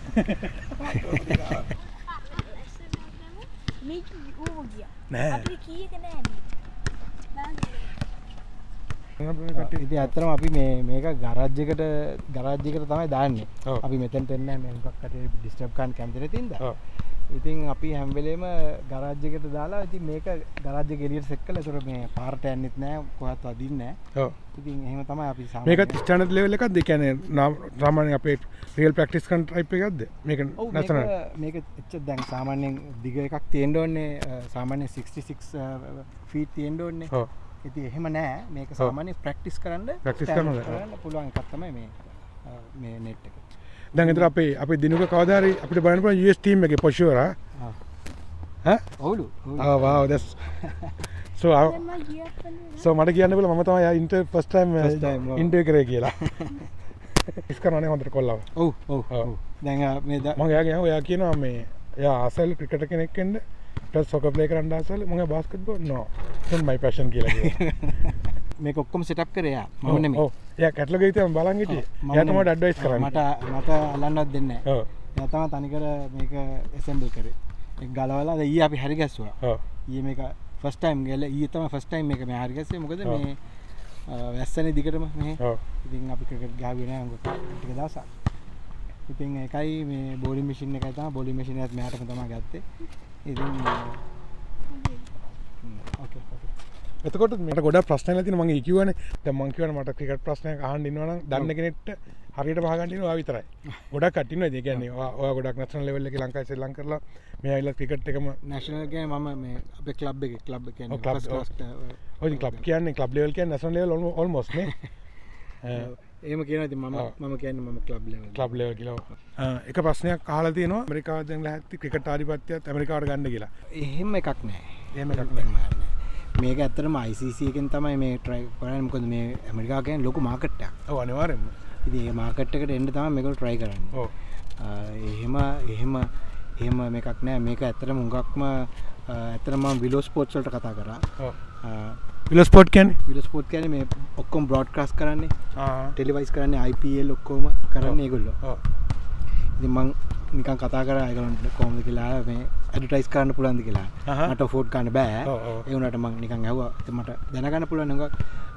Speaker 3: මේක ඌව ගියා.
Speaker 1: නෑ.
Speaker 3: අපි කීයක නෑනේ.
Speaker 2: ඉතින් ඇත්තටම අපි මේක ගරාජ් එකට තමයි දාන්නේ. අපි මෙතනට එන්නේ නැහැ. මේ මොකක් හරි ඩිස්ටර්බ් කරන්න කැමති නැති හින්දා. ඉතින් අපි හැම වෙලේම ගරාජ් එකට දාලා ඉතින් මේක ගරාජ් එක එළියට සෙට් කරලා ඒතර මේ පාරට යන්නෙත් නැහැ. කොහොත් වදින්නේ නැහැ. ඉතින් එහෙම තමයි අපි
Speaker 1: මේක ස්ටෑන්ඩඩ් ලෙවල් එකක්ද? ඒ කියන්නේ සාමාන්‍ය අපේ රියල් ප්‍රැක්ටිස් කරන ටයිප් එකක්ද? මේක නැතන
Speaker 2: මේක එච්චර දැන් සාමාන්‍යයෙන් දිග එකක් තියෙන්න ඕනේ. සාමාන්‍යයෙන් 66 ෆීට් තියෙන්න ඕනේ. ඉතින් එහෙම නෑ. මේක සාමාන්‍ය ප්‍රැක්ටිස් කරන්න පුළුවන් එකක් තමයි මේ net එක.
Speaker 1: දැන් ඒතර අපේ දිනුක කවදා හරි අපිට බලන්න පුළුවන් US team එකේ for sure ඈ
Speaker 2: ඔව්ලු.
Speaker 1: wow that's so මට කියන්න බෑ මම තමයි first time interview කරේ කියලා. ඉස් කරනනේ හොඳට කොල්ලව.
Speaker 2: ඔව්. දැන් මේ
Speaker 1: මම එයා කියනවා මේ එයා ආසල් ක්‍රිකටර් කෙනෙක් වෙන්න ඊට සොකර් ප්ලේ කරන්න ආසල් මම බාස්කට්බෝල් no it's my passion කියලා කිව්වා.
Speaker 2: මේක ඔක්කොම සෙටප් කරේ එයා. මම නෙමෙයි.
Speaker 1: ඔව්. එයා කැටලොග් එකේ තියන් බලන් හිටියේ. එයා තමයි ඇඩ්වයිස් කරන්නේ.
Speaker 2: මට අල්ලන්නවත් දෙන්නේ නැහැ. ඔව්. එයා තමයි තනිකර මේක assemble කරේ. ඒක ගලවලා ඊයේ අපි හරි ගැස්සුවා. ඔව්. ඊයේ මේක first time ගල ඊයේ තමයි first time මේක මේ හරි ගැස්සේ. මොකද මේ වැස්සනේ දිගටම මෙහෙ. ඔව්. ඉතින් අපි ක්‍රිකට් ගහුවේ නැහැ මොකද ටික දවසක්. ඉතින් ඒකයි මේ බෝලි මැෂින් එකයි තමයි බෝලි මැෂින් එකත් මෙයාටම තමයි ගත්තේ. ඉතින් ඕකේ.
Speaker 1: එතකොට මට ගොඩක් ප්‍රශ්න ඇති මම කිව්වනේ දැන් මම කියවනේ මට ක්‍රිකට් ප්‍රශ්නයක් අහන්න ඉන්නවා නම් දන්න කෙනෙක්ට හරියට වහගන්න ඉන්නවා ඔයා විතරයි. ගොඩක් කට්ටිය ඉන්නවා. ඒ කියන්නේ ඔයා ගොඩක් නැෂනල් ලෙවල් එකේ ලංකාවේ ශ්‍රී ලංකාව කරලා මේ ඇවිල්ලා ක්‍රිකට් එකම
Speaker 2: නැෂනල් කියන්නේ මම මේ අපේ ක්ලබ් කියන්නේ ෆස්ට් ක්ලාස්
Speaker 1: ඔය ක්ලබ් කියන්නේ ක්ලබ් ලෙවල් කියන්නේ නැෂනල් ලෙවල් ඕල්මෝස්ට් නේ.
Speaker 2: එහෙම කියනවා. ඉතින් මම කියන්නේ මම ක්ලබ් ලෙවල්
Speaker 1: කියලා. එක ප්‍රශ්නයක් අහලා තියෙනවා ඇමරිකාව දැන් ලැහැත්ති ක්‍රිකට් ආධිපත්‍යයත් ඇමරිකාවට ගන්න කියලා.
Speaker 2: එහෙම එකක් නැහැ. මේක ඇත්තටම ICC එකෙන් තමයි මේ try කරන්නේ. මොකද මේ ඇමරිකාව කියන්නේ ලොකු මාකට් එකක්.
Speaker 1: ඔව් අනිවාර්යෙන්ම.
Speaker 2: ඉතින් මේ මාකට් එකට එන්න තමයි මේගොල්ලෝ try කරන්නේ.
Speaker 1: ඔව්.
Speaker 2: එහෙම මේකක් නෑ. මේක ඇත්තටම හුඟක්ම ඇත්තටම මම විලෝ ස්පෝර්ට්ස් වලට කතා කරා.
Speaker 1: ඔව්. විලෝ ස්පෝර්ට්
Speaker 2: කියන්නේ මේ ඔක්කොම බ්‍රෝඩ්කාස්ට් කරන්නේ. ටෙලිවයිස් කරන්නේ IPL ඔක්කොම කරන්නේ ඒගොල්ලෝ.
Speaker 1: ඔව්.
Speaker 2: ඉතින් මම නිකන් කතා කරා ඒගොල්ලන්ට කොහොමද කියලා මේ ඇඩ්වර්ටයිස් කරන්න පුළුවන්ද කියලා. මට ෆෝඩ් ගන්න බෑ. ඒ වුණාට මම නිකන් ඇහුවා. මට දැනගන්න පුළුවන් නේද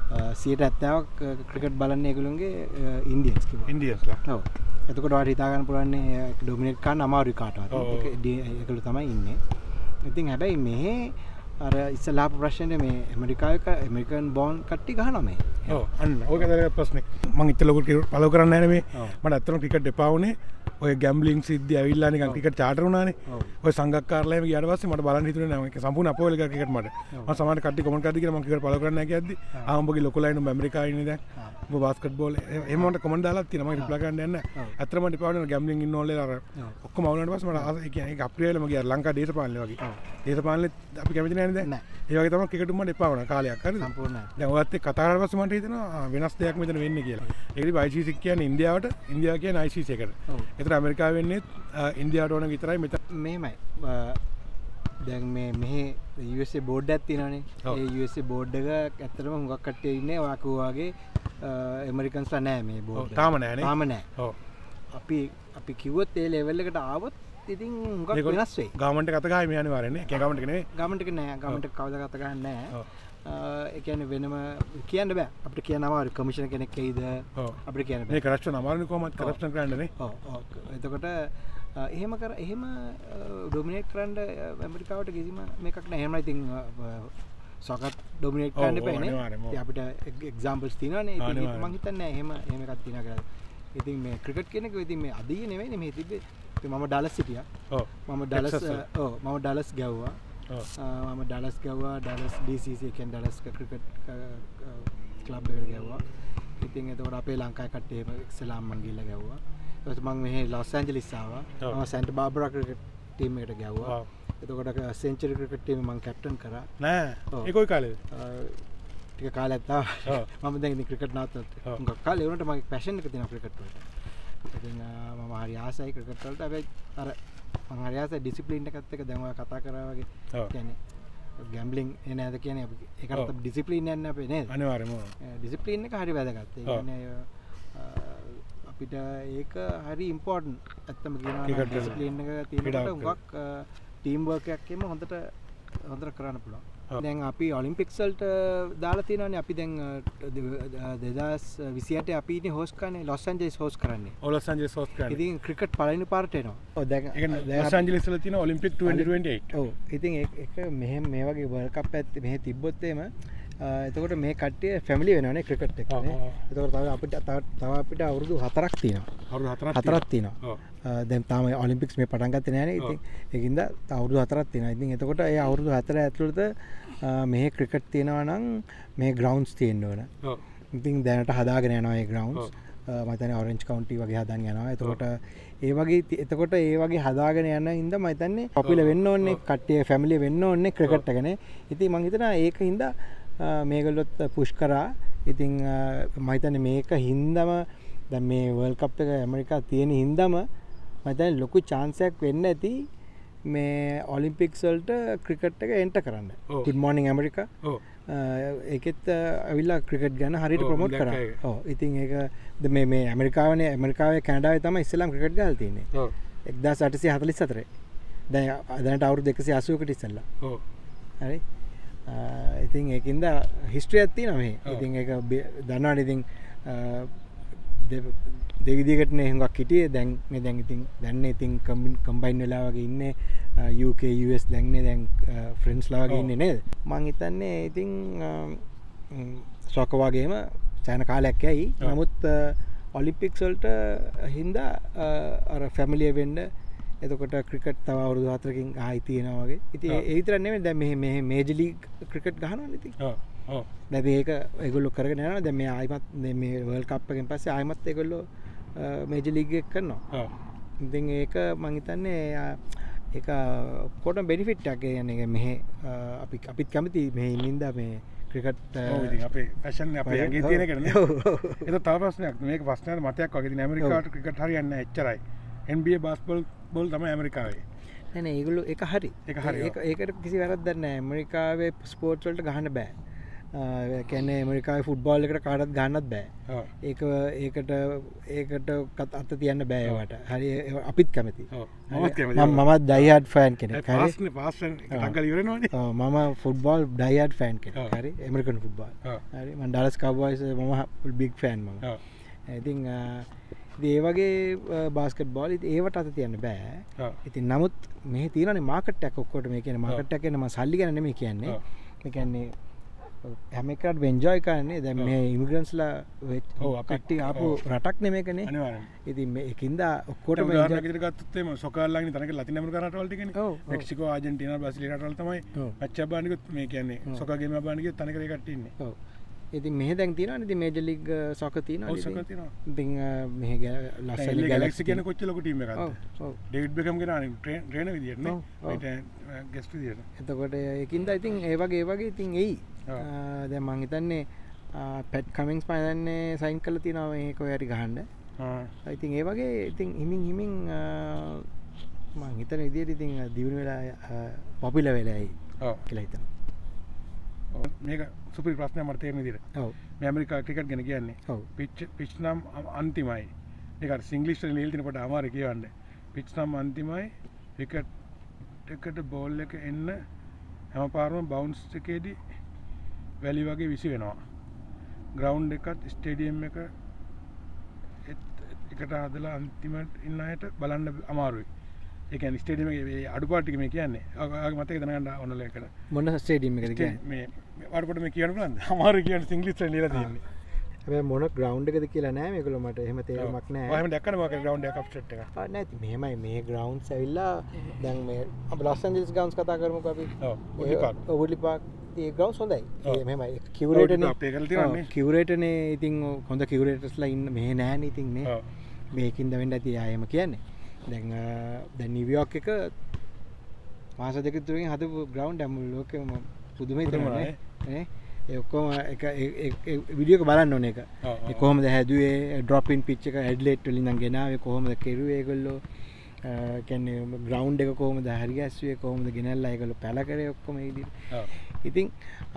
Speaker 2: 70%ක් ක්‍රිකට් බලන්නේ ඒගොල්ලෝගේ ඉන්දියන්ස් කිව්වා.
Speaker 1: ඉන්දියන්ස්ලා.
Speaker 2: ඔව්. එතකොට ඔයාලට හිතා ගන්න පුළුවන් නේ ඩොමිනේට් කරන්න අමාරුයි කාටවත්. ඒගොල්ලෝ තමයි ඉන්නේ. ඉතින් හැබැයි මෙහි අර ඉස්සලාප ප්‍රශ්නේ මේ ඇමරිකන් බෝන් කට්ටි ගහනවා මේ.
Speaker 1: ඔව් අන්න ඕක තමයි ප්‍රශ්නේ. මම ඉත ලොකු ෆලෝ කරන්නේ නැහැ මේ. මට ඇත්තටම ක්‍රිකට් එපා වුණේ. ඔය ගැම්බ්ලින් සිද්ධි ඇවිල්ලා නිකන් ක්‍රිකට් චාටර් වුණානේ. ඔය සංගක්කාරලා එහෙම ගියාට පස්සේ මට බලන්න හිතුනේ නැහැ. ඒක සම්පූර්ණ අපෝල එක ක්‍රිකට් මට. මම සමහර කට්ටිය කමෙන්ට් කරද්දි කියලා මම ක්‍රිකට් ෆලෝ කරන්නේ නැහැ කියද්දි උඹගේ ලොකු ලයින් උඹ ඇමරිකාවේ ඉන්නේ දැන්. උඹ බාස්කට් බෝල් එහෙම මට කමෙන්ට් දාලා තියෙනවා. මම රිප්ලයි කරන්න යන්නේ නැහැ. ඇත්තටම මට එපා වුණේ ගැම්බ්ලින් ඉන්න ඕනේ අර ඔක්කොම අවුලුණාට පස්සේ මට ඒ කියන්නේ ඒක අප්‍රේල්ම ගියා ලංකා දේශපාලනේ වගේ. දේශපාලනේ අපි කැමති නැහැ නේද? ඒ වගේ තමයි ක්‍රිකට් මට එපා වුණා කාලයක් හරිද?
Speaker 2: සම්පූර්ණයි.
Speaker 1: දැන් ඔයත් එක්ක කතා කරලා පස්සේ මට හිතෙනවා වෙනස් දෙයක් මෙතන වෙන්නේ කියලා. ඒකදී ICC කියන්නේ ඉන්දියාවට, ඉන්දියාව කියන්නේ ICC එකට. ඒතර ඇමරිකාව වෙන්නේ ඉන්දියාවට ඕන විතරයි මෙතන.
Speaker 2: මෙහෙමයි. දැන් මෙහි USA බෝඩ් එකක් තියෙනවානේ. ඒ USA බෝඩ් එක ඇත්තටම හුඟක් කට්ටිය ඉන්නේ ඔයා කිව්වාගේ ඇමරිකන්ස්ලා නැහැ මේ බෝඩ් එක.
Speaker 1: තාම නැහැ නේ.
Speaker 2: තාම නැහැ. ඔව්. අපි කිව්වොත් ඒ ලෙවල් එකට ආවොත් ඉතින් හුඟක් වෙනස් වෙයි.
Speaker 1: ගවර්න්මන්ට් එක අත ගහයි මේ අනිවාර්යයෙන් නේ. කියන්නේ ගවර්න්මන්ට් එක නෙවෙයි.
Speaker 2: ගවර්න්මන්ට් එක නෑ. ගවර්න්මන්ට් එක කවදාවත් අත ගහන්නේ නැහැ. ඒ කියන්නේ වෙනම කියන්න බෑ. අපිට කියන්න අමාරුයි. කමිෂනර් කෙනෙක් එයිද? අපිට කියන්න බෑ.
Speaker 1: මේ කරප්ෂන් අමාරුනේ කොහොමද කරප්ෂන් කරන්නේ නේ?
Speaker 2: ඔව්. එතකොට එහෙම ඩොමිනේට් කරන්න ඇමරිකාවට කිසිම මේකක් නැහැ. එහෙමයි ඉතින් සොකට් ඩොමිනේට් කරන්න එපා නේ. ඉතින් අපිට එක්සැම්පල්ස් තියෙනවානේ. ඉතින් මම හිතන්නේ එහෙම එකක් තියෙනවා කියලා. ඉතින් මේ ක්‍රිකට් කියන එක ඉතින් මේ අදිය නෙවෙයි නේ මේ තිබ්බේ. ඉතින් මම ඩලස් හිටියා. ඔව්. මම ඩලස් ගැව්වා. මම ඩලස් ගැව්වා. ඩලස් DCC කියන්නේ ඩලස් ක්‍රිකට් ක්ලබ් එකට ගැව්වා. ඉතින් එතකොට අපේ ලංකාවේ කට්ටිය ඉස්සෙල්ලාම මං ගිහලා ගැව්වා. ඊට මම මෙහි ලොස් ඇන්ජලිස් ආවා. මම සැන්ටා බාබරා ක්‍රිකට් ටීම් එකට ගැව්වා. එතකොට සෙන්චුරි ක්‍රිකට් ටීම මම කැප්ටන් කරා. නෑ. ඒ කොයි කාලේද? ටික කාලයක් තමයි. මම දැන් ඉතින් ක්‍රිකට් නවත්තලා. මුගක් කාලේ වුණාට මගේ පැෂන් එක තියෙනවා ක්‍රිකට් වලට. ඉතින් මම හරි ආසයි ක්‍රිකට් වලට. හැබැයි අර මම හරි ආසයි ඩිසිප්ලින් එකත් එක්ක දැන් ඔය කතා කරා වගේ. කියන්නේ ගැම්බ්ලින් ඒ නේද කියන්නේ අපි ඒකට ඩිසිප්ලින් යන්නේ අපේ නේද? අනිවාර්යයෙන්ම. ඩිසිප්ලින් එක හරි වැදගත්. ඒ කියන්නේ අපිට ඒක හරි ඉම්පෝටන්ට්. ඇත්තම කියනවා නම් ඩිසිප්ලින් එක තියෙනකොට උගක් ටීම් වර්ක් එකක් එම හොඳට කරන්න පුළුවන්. දැන් අපි ඔලිම්පික්ස් වලට දාලා තියෙනවානේ. අපි දැන් 2028 අපි ඉන්නේ හොස්ට් කරන්නේ ලොස් ඇන්ජලිස් හොස්ට් කරන්නේ. ලොස් ඇන්ජලිස් හොස්ට් කරන්නේ. ඉතින් ක්‍රිකට් පළවෙනි පාරට එනවා. ඔව් දැන්
Speaker 1: ලොස් ඇන්ජලිස් වල තියෙන ඔලිම්පික් 2028.
Speaker 2: ඔව්. ඉතින් ඒක මෙහෙම මේ වගේ වර්ල්ඩ් කප් එකක් මෙහෙ තිබ්බොත් එහෙම එතකොට මේ කට්ටිය ෆැමිලි වෙනවනේ ක්‍රිකට් එක්ක නේ. එතකොට තව අපිට අවුරුදු 4ක් තියෙනවා. අවුරුදු 4ක් තියෙනවා. දැන් තාම ඔලිම්පික්ස් මේ පටන් ගත්තේ නැහැ නේ. ඉතින් ඒකින්ද අවුරුදු 4ක් තියෙනවා. ඉතින් එතකොට ඒ අවුරුදු 4 ඇතුළත මෙහි ක්‍රිකට් තියෙනවා නම් මේ ග්‍රවුන්ඩ්ස් තියෙන්න ඕන. ඔව්. ඉතින් දැනට හදාගෙන යනවා මේ ග්‍රවුන්ඩ්ස්. මම හිතන්නේ ඔරෙන්ජ් කවුන්ටි වගේ හදාගෙන යනවා. එතකොට ඒ වගේ හදාගෙන යන හින්දා මම හිතන්නේ පොපියුලර් වෙන්න ඕනේ. කට්ටිය ෆැමිලි වෙන්න ඕනේ ක්‍රිකට් එකනේ. ඉතින් මම හිතනවා ඒක හින්දා මේගොල්ලොත් පුෂ් කරා. ඉතින් මම හිතන්නේ මේක හින්දාම දැන් මේ වර්ල්ඩ් කප් එක ඇමරිකා තියෙන හින්දාම මම හිතන්නේ ලොකු chance එකක් වෙන්න ඇති මේ ඔලිම්පික්ස් වලට ක්‍රිකට් එක එන්ටර් කරන්න. good morning America. ඔව්. ඒකෙත් අවිලා ක්‍රිකට් ගැන හරියට ප්‍රොමෝට් කරා. ඔව්. ඉතින් ඒක මේ ඇමරිකාවේ කැනඩාවේ තමයි ඉස්සෙල්ලාම ක්‍රිකට් ගහලා තියෙන්නේ. ඔව්. 1844. දැනට අවුරුදු 180කට ඉස්සෙල්ලා. ඔව්. හරි. ඉතින් ඒකින්ද හිස්ට්‍රියක් තියෙනවා මේ. ඉතින් ඒක දන්නවනේ ඉතින් දෙවිදිහකට හුඟක් හිටියේ දැන් මේ දැන් ඉතින් දැන් ඉතින් කම්බයින් වෙලා වගේ ඉන්නේ UK US දැන්නේ දැන් ෆ්‍රෙන්ඩ්ස් ලා වගේ ඉන්නේ නේද මං හිතන්නේ ඉතින් සොක වගේම සෑහෙන කාලයක් යයි නමුත් ඔලිම්පික්ස් වලට හින්දා අර ෆැමිලිය වෙන්න එතකොට ක්‍රිකට් තව අවුරුදු 4කින් ආයි තියෙනවා වගේ ඉතින් ඒ විතරක් නෙමෙයි දැන් මේ මේජර් ලීග් ක්‍රිකට් ගහනවානේ ඉතින් දැන් මේක ඒගොල්ලෝ කරගෙන යනවා දැන් මේ ආයිමත් මේ වර්ල්ඩ් කප් එකෙන් පස්සේ ආයිමත් ඒගොල්ලෝ මේජර් ලීග් එක කරනවා ඉතින් ඒක මං හිතන්නේ ඒක කොටම බෙනිෆිට් එකක් කියන්නේ මෙහෙ අපිත් කැමති මෙහෙ ඉන්නින්දා මේ ක්‍රිකට්
Speaker 1: ඉතින් අපේ ෆැෂන් අපේ යගේ තියෙන එක නේ ඒක තව ප්‍රශ්නයක් මේක ප්‍රශ්නයක් මතයක් වගේ ඉතින් ඇමරිකාවට ක්‍රිකට් හරියන්නේ නැහැ එච්චරයි NBA බාස්කට්බෝල් තමයි ඇමරිකාවේ
Speaker 2: නෑ ඒගොල්ලෝ ඒක හරි ඒකට කිසි වැරද්දක් නැහැ ඇමරිකාවේ ස්පෝර්ට්ස් වලට ගහන්න බෑ කියන්නේ ඇමරිකාවේ ෆුට්බෝල් එකට කාටවත් ගන්නත් බෑ ඒකට අත තියන්න බෑ ඒවට හරි අපිත් කැමති මමත් ඩයිහාඩ් ෆෑන් කෙනෙක් හරි මම ෆුට්බෝල් ඩයිහාඩ් ෆෑන් කෙනෙක් හරි ඇමරිකන් ෆුට්බෝල් හරි මම ඩලස් කව්බොයිස් මම බිග් ෆෑන් මම ඉතින් ඒ වගේ බාස්කට් බෝල් ඒවට අත තියන්න බෑ ඉතින් නමුත් මේ තියෙනනේ මාකට් එකක් ඔක්කොට මේ කියන්නේ මාකට් එකක් කියන්නේ මම සල්ලි ගැන නෙමෙයි කියන්නේ මේ කියන්නේ හැම එකටම එන්ජොයි කරන්නේ දැන් මේ ඉමිග්‍රන්ට්ස්ලා කට්ටිය ආපු රටක් නෙමේකනේ අනිවාර්යෙන් ඉතින් මේකින්ද ඔක්කොටම
Speaker 1: උදාහරණයක් විදිහට ගත්තොත් එම සොකර්ලාගෙන තනක ලතින් ඇමරිකා රටවල් ටිකනේ මෙක්සිකෝ ආජන්ටිනා බ්‍රසීල් රටවල් තමයි මැච් එක බලන්න ගියොත් මේ කියන්නේ සොකර් ගේම් එක බලන්න ගියොත් තනක ඒ කට්ටිය ඉන්නේ
Speaker 2: ඔව් ඉතින් මෙහෙ දැන් තියෙනවානේ ඉතින් මේජර් ලීග් සොකර් තියෙනවා
Speaker 1: ඔව් සොකර් තියෙනවා
Speaker 2: ඉතින් මෙහෙ ලස්සන
Speaker 1: ගැලැක්සි කියන කොච්චර ලොකු ටීම් එකක්ද ඔව් ඩේවිඩ් බෙකම් ගෙනානේ ට්‍රේනර් විදියට නේ ගෙස්ට් විදියට
Speaker 2: එතකොට ඒකින්ද ඉතින් ඒ වගේ ඉතින් එයි දැන් මං හිතන්නේ පැට් කමින්ස් මම හිතන්නේ සයින් කරලා තියෙනවා මේ කොහේ හරි ගහන්න ඉතින් ඒ වගේ ඉතින් හිමින් මං හිතන විදියට ඉතින් දිනු වෙලා පොපියුලර් වෙලායි කියලා හිතනවා
Speaker 1: මේක සුපිරි ප්‍රශ්නයක් මට තේරෙන විදිහට. ඔව්. මේ ඇමරිකා ක්‍රිකට් ගැන කියන්නේ. ඔව්. පිච් නම් අන්තිමයි. ඒක අර සිංග්ලිෂ් වලින් ලියලා තියෙන කොට අමාරු කියවන්නේ. පිච් නම් අන්තිමයි. ක්‍රිකට් එකට බෝල් එක එන්න හැමපාරම බවුන්ස් එකේදී වැලි වගේ විසි වෙනවා. ග්‍රවුන්ඩ් එකත් ස්ටේඩියම් එක එකට හදලා අන්තිමට ඉන්න අයට බලන්න අමාරුයි. ඒ කියන්නේ ස්ටේඩියම් එකේ අඩුපාඩු ටික මේ කියන්නේ. ඔයාගේ මතකද දැනගන්න ඕනල එකට.
Speaker 2: මොන ස්ටේඩියම් එකද කියන්නේ?
Speaker 1: මේ අඩුපාඩු මේ කියන්න පුළුවන්ද? අමාරු කියන්නේ සිංග්ලිෂ් වලින් ලියලා තියෙන්නේ.
Speaker 2: හැබැයි මොන ග්‍රවුන්ඩ් එකද කියලා නෑ මේගොල්ලෝ මට එහෙම තේරුමක් නෑ.
Speaker 1: ඔයා එහෙම දැක්කද මොකක්ද ග්‍රවුන්ඩ් එක අප්සෙට් එක?
Speaker 2: නෑ ඉතින් මෙහෙමයි මේ ග්‍රවුන්ඩ්ස් ඇවිල්ලා දැන් මේ අපි ලොස් ඇන්ජලස් ග්‍රවුන්ඩ්ස් කතා කරමුකෝ අපි. ඔව්. වුඩ්ලි පාක්. ඒ ග්‍රවුන්ඩ්ස් හොඳයි. ඒ මෙහෙමයි කියුරේටර්නේ අපේ කරලා තියෙනවානේ. කියුරේටර්නේ ඉතින් හොඳ කියුරේටර්ස්ලා ඉන්න මෙහෙ නෑනේ ඉතින් නේ. ඔව්. මේකින්ද වෙන්න ඇති ආයෙම කියන්නේ. දැන් නිව්යෝර්ක් එක මාස දෙක තුනකින් හදපු ග්‍රවුන්ඩ් එක මුළු ලෝකෙම පුදුමයි තමයි නේ ඒ ඔක්කොම එක වීඩියෝ එක බලන්න ඕනේ එක ඒ කොහොමද හැදුවේ ඩ්‍රොප් ඉන් පිච් එක ඇඩ්ලේට් වලින් නම් ගෙනාවේ කොහොමද කෙරුවේ ඒගොල්ලෝ කියන්නේ ග්‍රවුන්ඩ් එක කොහොමද හරි ගැස්සුවේ කොහොමද ගෙනල්ලා ඒගොල්ලෝ පැල කරේ ඔක්කොම ඒ විදිහට ඉතින්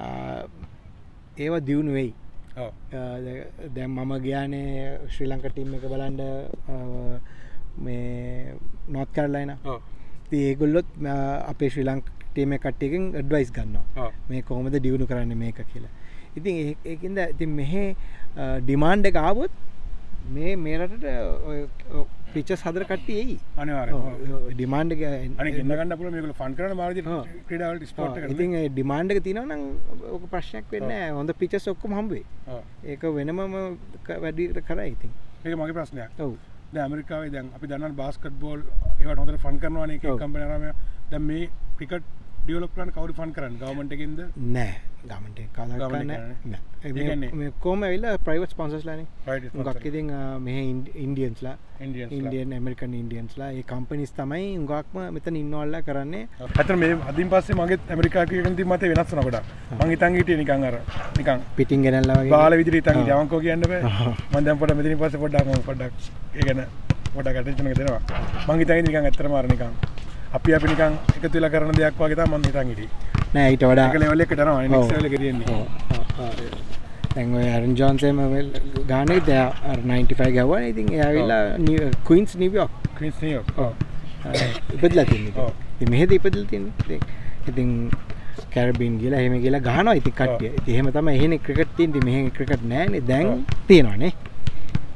Speaker 2: ඒවා දියුණු වෙයි දැන් මම ගියානේ ශ්‍රී ලංකා ටීම් එක බලන්න මේ නෝත් කැරොලයිනා ඉතින් ඒගොල්ලොත් අපේ ශ්‍රී ලංකා ටීම් එක කට්ටියකින් ඇඩ්වයිස් ගන්නවා මේ කොහොමද ඩියුණු කරන්නේ මේක කියලා. ඉතින් ඒකින්ද ඉතින් මෙහි ඩිමාන්ඩ් එක ආවොත් මේ රටට පිචර්ස් හදර කට්ටිය එයි. අනිවාර්යයෙන්. ඩිමාන්ඩ් එක
Speaker 1: අනික ඉන්න ගන්න පුළුවන් මේගොල්ලෝ ෆන් කරන මාර්ගය ක්‍රීඩා වලට ස්පෝර්ට් එක.
Speaker 2: ඉතින් ඒ ඩිමාන්ඩ් එක තියෙනවා නම් ඔක ප්‍රශ්නයක් වෙන්නේ නැහැ. හොඳ පිචර්ස් ඔක්කොම හම්බ වෙයි. ඒක වෙනමම වැඩි කරා ඉතින්.
Speaker 1: මේක මගේ ප්‍රශ්නයක්. ඔව්. දැන් ඇමරිකාවේ දැන් අපි දන්නවා බාස්කට් බෝල් ඒවට හොඳට ෆන් කරනවානේ එක කම්පැනි ආරම දැන් මේ ක්‍රිකට් ඩෙවලොප් කරන්න කවුරු ෆන් කරන්නේ ගවර්න්මන්ට් එකෙන්ද
Speaker 2: නෑ ගවර්න්මන්ට් එක කවදා කරන්නේ නෑ මේ කොහොම ඇවිල්ලා ප්‍රයිවට් ස්පොන්සර්ස්ලානේ උගක් ඉතින් මෙහේ ඉන්ඩියන්ස්ලා ඉන්ඩියන් ඇමරිකන් ඉන්ඩියන්ස්ලා ඒ කම්පැනිස් තමයි උගක්ම මෙතන ඉන්නවල්ලා කරන්නේ
Speaker 1: අතන මේ අදින් පස්සේ මගේ ඇමරිකා ක්‍රිකට් ටීම් මතේ වෙනස් වුණා ගොඩක් මං හිතන් හිටියේ නිකන්
Speaker 2: පිටින් ගෙනල්ලා වගේ
Speaker 1: බාල විදිහට හිතන් හිටියා යවන්කෝ කියන්න බෑ මං දැන් පොඩ්ඩක් මෙතනින් පස්සේ පොඩ්ඩක් ඒ ගැන පොඩ්ඩක් අටෙන්ෂන් එක දෙනවා මං හිතන් නිකන් ඇත්තටම අර නිකන් අපි නිකන් එකතු වෙලා කරන දෙයක් වගේ තමයි මම හිතන් හිටියේ නෑ ඊට වඩා එක ලෙවල් එකකට යනවා නෙක්ස්ට් ලෙවල් එකේ තියෙන්නේ දැන් ඔය අරන් ජොන්සන් ගානේ දැන් අර 95 ගවවා ඉතින් එයා ඇවිල්ලා ක්වීන්ස් නිව්යෝර්ක් ඔව් ඉපදලා තියෙන්නේ ඉතින් මෙහෙද ඉපදලා තියෙන්නේ ඉතින් කැරිබියන් ගිහලා එහෙම ගිහලා ගහනවා ඉතින් කට්ටිය ඉතින් එහෙම තමයි එහෙනේ ක්‍රිකට් තියෙන්නේ මෙහෙ ක්‍රිකට් නෑනේ දැන් තියෙනවානේ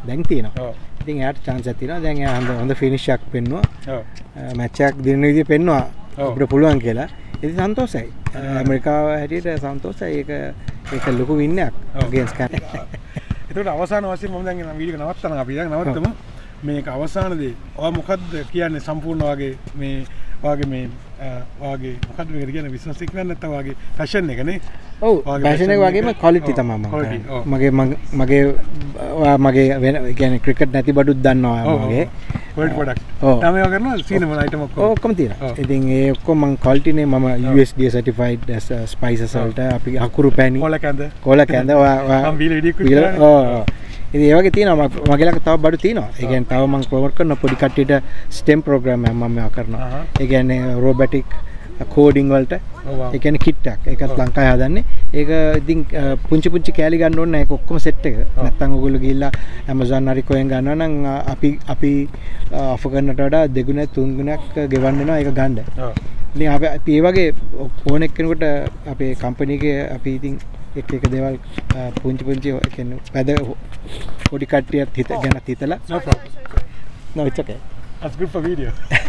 Speaker 2: දැන් තියෙනවා. ඉතින් එයාට chance එකක් තියෙනවා. දැන් එයා හොඳ finish එකක් පෙන්නුවා. match එකක් දිනන විදිහ පෙන්නුවා. අපිට පුළුවන් කියලා. ඉතින් සන්තෝෂයි. ඇමරිකාව හැටියට සන්තෝෂයි. ඒක ලොකු win එකක් against Canada.
Speaker 1: ඒකට අවසාන වශයෙන් මම දැන් වීඩියෝ එක නවත්තනවා. අපි දැන් නවත්තමු. මේක අවසානදී ඔය මොකද්ද කියන්නේ සම්පූර්ණ වගේ මේ වාගේ මොකද්ද මේකට කියන්නේ බිස්නස් එක නැත්නම් වාගේ ෆැෂන් එක නේ.
Speaker 2: ඔව් ෆැෂන් එක වගේම ක්වොලිටි තමයි මම මගේ වෙන කියන්නේ ක්‍රිකට් නැති බඩුත් දන්නවා මගේ
Speaker 1: ක්වොලිටි ප්‍රොඩක්ට් තමයි ඔය කරනවා සීනම අයිටම්
Speaker 2: ඔක්කොම තියෙනවා. ඉතින් ඒ ඔක්කොම මම ක්වොලිටි නේ මම USDA certified as spices වලට අපි අකුරු පැණි කොල කැඳ
Speaker 1: මම බීලා ඉඩියක්
Speaker 2: ඉතින් ඒ වගේ තියෙනවා මගේ ළඟ තව බඩු තියෙනවා. ඒ කියන්නේ තව මම ප්‍රොමෝට් කරන පොඩි කට්ටියට STEM ප්‍රෝග්‍රෑම් එකක් මම මේවා කරනවා. ඒ කියන්නේ රොබොටික් කෝඩින් වලට ඒ කියන්නේ කිට් එකක්. ඒකත් ලංකාවේ හදන්නේ. ඒක ඉතින් පුංචි කෑලි ගන්න ඕනේ නැහැ. ඒක ඔක්කොම සෙට් එක. නැත්තම් ඔයගොල්ලෝ ගිහිල්ලා Amazon හරි කොහෙන් ගන්නවා නම් අපි ඔෆර් කරනට වඩා දෙගුණයක් තුන්ගුණයක් ගෙවන්න වෙනවා ඒක ගන්න. ඉතින් අපි ඒ වගේ ඕන එක්කෙනෙකුට අපේ කම්පැනි එකේ අපි ඉතින් එක දේවල් පුංචි කියන්නේ පැද පොඩි කට්ටියත් ගැන හිතලා no it's okay
Speaker 1: that's good for video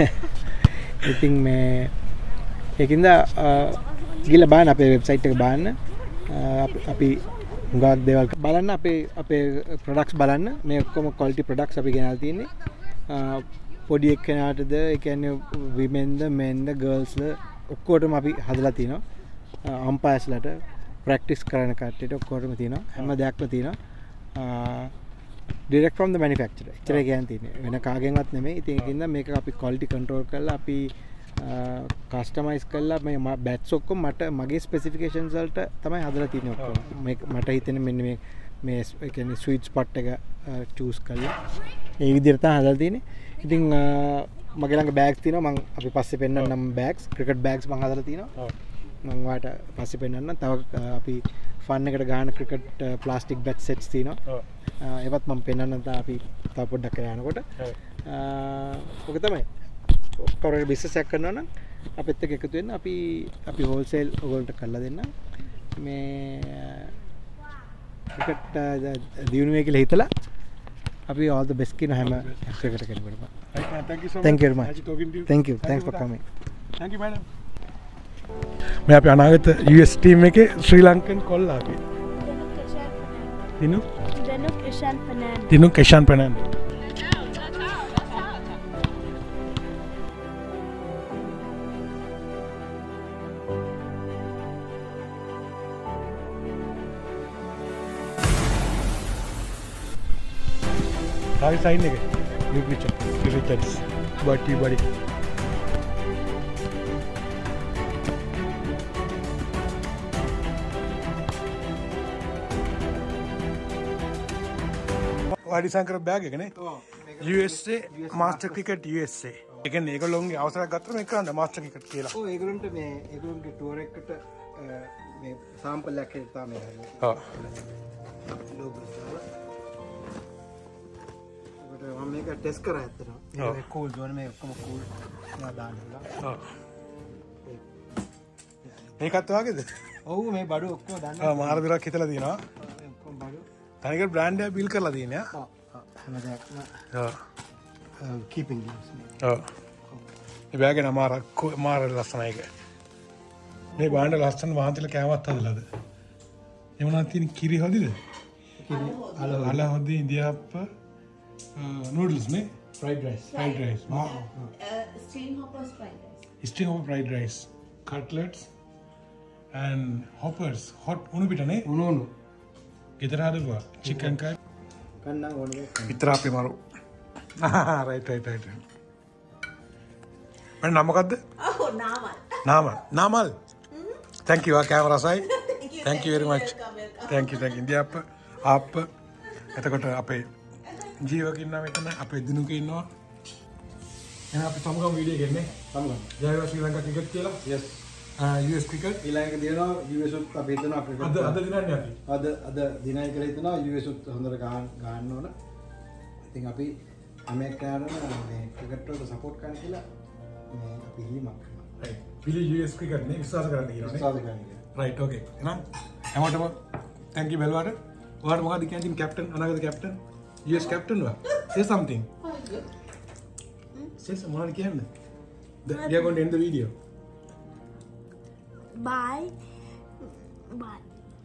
Speaker 2: ඉතින් මේ ඒකින්ද ගිහලා බලන්න අපේ වෙබ්සයිට් එක බලන්න අපි හුඟක් දේවල් බලන්න අපේ ප්‍රොඩක්ට්ස් බලන්න මේ ඔක්කොම ක්වොලිටි ප්‍රොඩක්ට්ස් අපි ගෙනල්ලා තියෙන්නේ පොඩි එක්කෙනාටද ඒ කියන්නේ womenද menද girlsද ඔක්කොටම අපි හදලා තිනවා අම්පයර්ස්ලට practice කරන කට්ටියට ඔක්කොටම තියෙනවා හැම දෙයක්ම තියෙනවා direct from the manufacturer එච්චර කියන්නේ තියෙන්නේ වෙන කාගෙන්වත් නෙමෙයි ඉතින් ඒකින්ද මේක අපි quality control කරලා අපි customize කරලා මේ bats ඔක්කොම මගේ specifications වලට තමයි හදලා තියෙන්නේ ඔක්කොම මේක මට හිතෙන මෙන්න මේ ඒ කියන්නේ sweet spot එක choose කරලා ඒ විදිහට තමයි හදලා තියෙන්නේ ඉතින් මගේ ළඟ bags තියෙනවා මම අපි පස්සේ පෙන්නන්නම් bags cricket bags මම හදලා තියෙනවා මම වාට පස්සේ පෙන්නන්න තව අපි ෆන් එකට ගහන ක්‍රිකට් ප්ලාස්ටික් බැට් සෙට්ස් තියෙනවා. ඒවත් මම පෙන්නන්න අපි තව පොඩ්ඩක් කරලා යනකොට. ඔක තමයි. ඔක්කොම බිස්නස් එකක් කරනවා නම් අපිත් එක්ක එකතු වෙන්න අපි හෝල්සේල් ඔයගොල්ලන්ට කරලා දෙන්න. මේ ක්‍රිකට් දියුණු වෙයි කියලා හිතලා අපි all the best කියන හැම ක්‍රිකට් කෙනෙකුටම.
Speaker 1: Thank you
Speaker 2: very much. Thank you. Thanks for coming.
Speaker 1: Thank you madam. मैं आप अनागत US टीम में के श्रीलंकन कॉल लागे दिनु किशान फर्नांडो आगे साइन है रिचर्ड्स बड़ी डिसाइन बैग USA मास्टर क्रिकेट USA ඒකනේ ඒගොල්ලෝගේ අවසරයක් ගත්තම ඒක කරන්න මාස්ටර් ක්‍රිකට් කියලා.
Speaker 2: ඔව් ඒගොල්ලන්ට ඒගොල්ලන්ගේ ටුවර් එකට මේ සාම්පල් එකක් හරි තමයි හරි.
Speaker 1: ඔව්.
Speaker 2: ලෝගෝ දාලා. ඒකට මම මේක ටෙස්ට් කරා ඇත්තටම. ඒක කූල් ජෝන් මේ ඔක්කොම කූල් නා දාන්නලා.
Speaker 1: ඔව්. මේකත් වාගේද?
Speaker 2: ඔව් මේ බඩු ඔක්කොම දාන්න.
Speaker 1: ආ මාර දරක් හිතලා තියෙනවා.
Speaker 2: ඔක්කොම බඩු.
Speaker 1: තනිකර බ්‍රෑන්ඩ් එක බිල් කරලා තියෙනවා.
Speaker 2: ඔව්. හැම දෙයක්ම.
Speaker 1: ඔව්.
Speaker 2: keeping use me.
Speaker 1: ඔව්. මේ බෑග් එක මාර ලස්සනයි ඒක. මේ බාණ්ඩ ලස්සන වාන්තිල කෑමත් හදලාද? ඒ මොනවද තියෙන කිරි හොදිද?
Speaker 2: කිරි
Speaker 1: අල හොදි ඉන්දියාප්ප noodles නේ
Speaker 2: fried rice.
Speaker 3: String hoppers fried rice.
Speaker 1: String hopper fried rice, cutlets and hoppers hot උණු පිට නේ?
Speaker 2: උණු.
Speaker 1: ගෙදර හදපුවා chicken kai.
Speaker 2: කන්නා ඕනේ.
Speaker 1: විතර අපේ මරු. right. මම නම මොකද්ද? Namal. Thank you camera side. Thank you very much. Thank you ඉන්දියාප්ප ආප්ප එතකොට අපේ ජීවක ඉන්නවා මෙතන අපේ දිනුක ඉන්නවා එහෙනම් අපි සමගම වීඩියෝ එකේ නේ සමගම ජයවා ශ්‍රී ලංකා ක්‍රිකට් කියලා yes US ක්‍රිකට්
Speaker 2: ඊළඟට දිනනවා US උත් අපි හිතනවා අපේ
Speaker 1: අද දිනන්නේ අපි
Speaker 2: අද දිනයි කියලා හිතනවා US උත් හොඳට ගන්න ඕන ඉතින් අපි ඇමරිකානු මේ ක්‍රිකට් වලට සපෝට් කරන්න කියලා මේ අපි හිමක් කරනවා
Speaker 1: right පිළි US ක්‍රිකට් නේ විශ්වාස කරන්න කියනවා නේ
Speaker 2: විශ්වාස කරන්න
Speaker 1: right okay එහෙනම් හැමෝටම thank you බෙල්වාට ඔයාලට මොකක්ද කියන්නේ කැප්ටන් අනාගත captain US captain wa. Say something. Say some මොනවද කියන්නේ? We are going to end the video.
Speaker 3: Bye. Bye.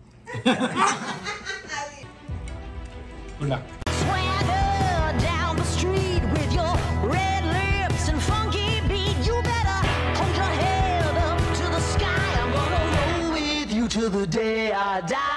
Speaker 1: Good luck.
Speaker 4: Swagger down the street with your red lips and funky beat. You better hold your head up to the sky. I'm gonna roll with you till the day I die.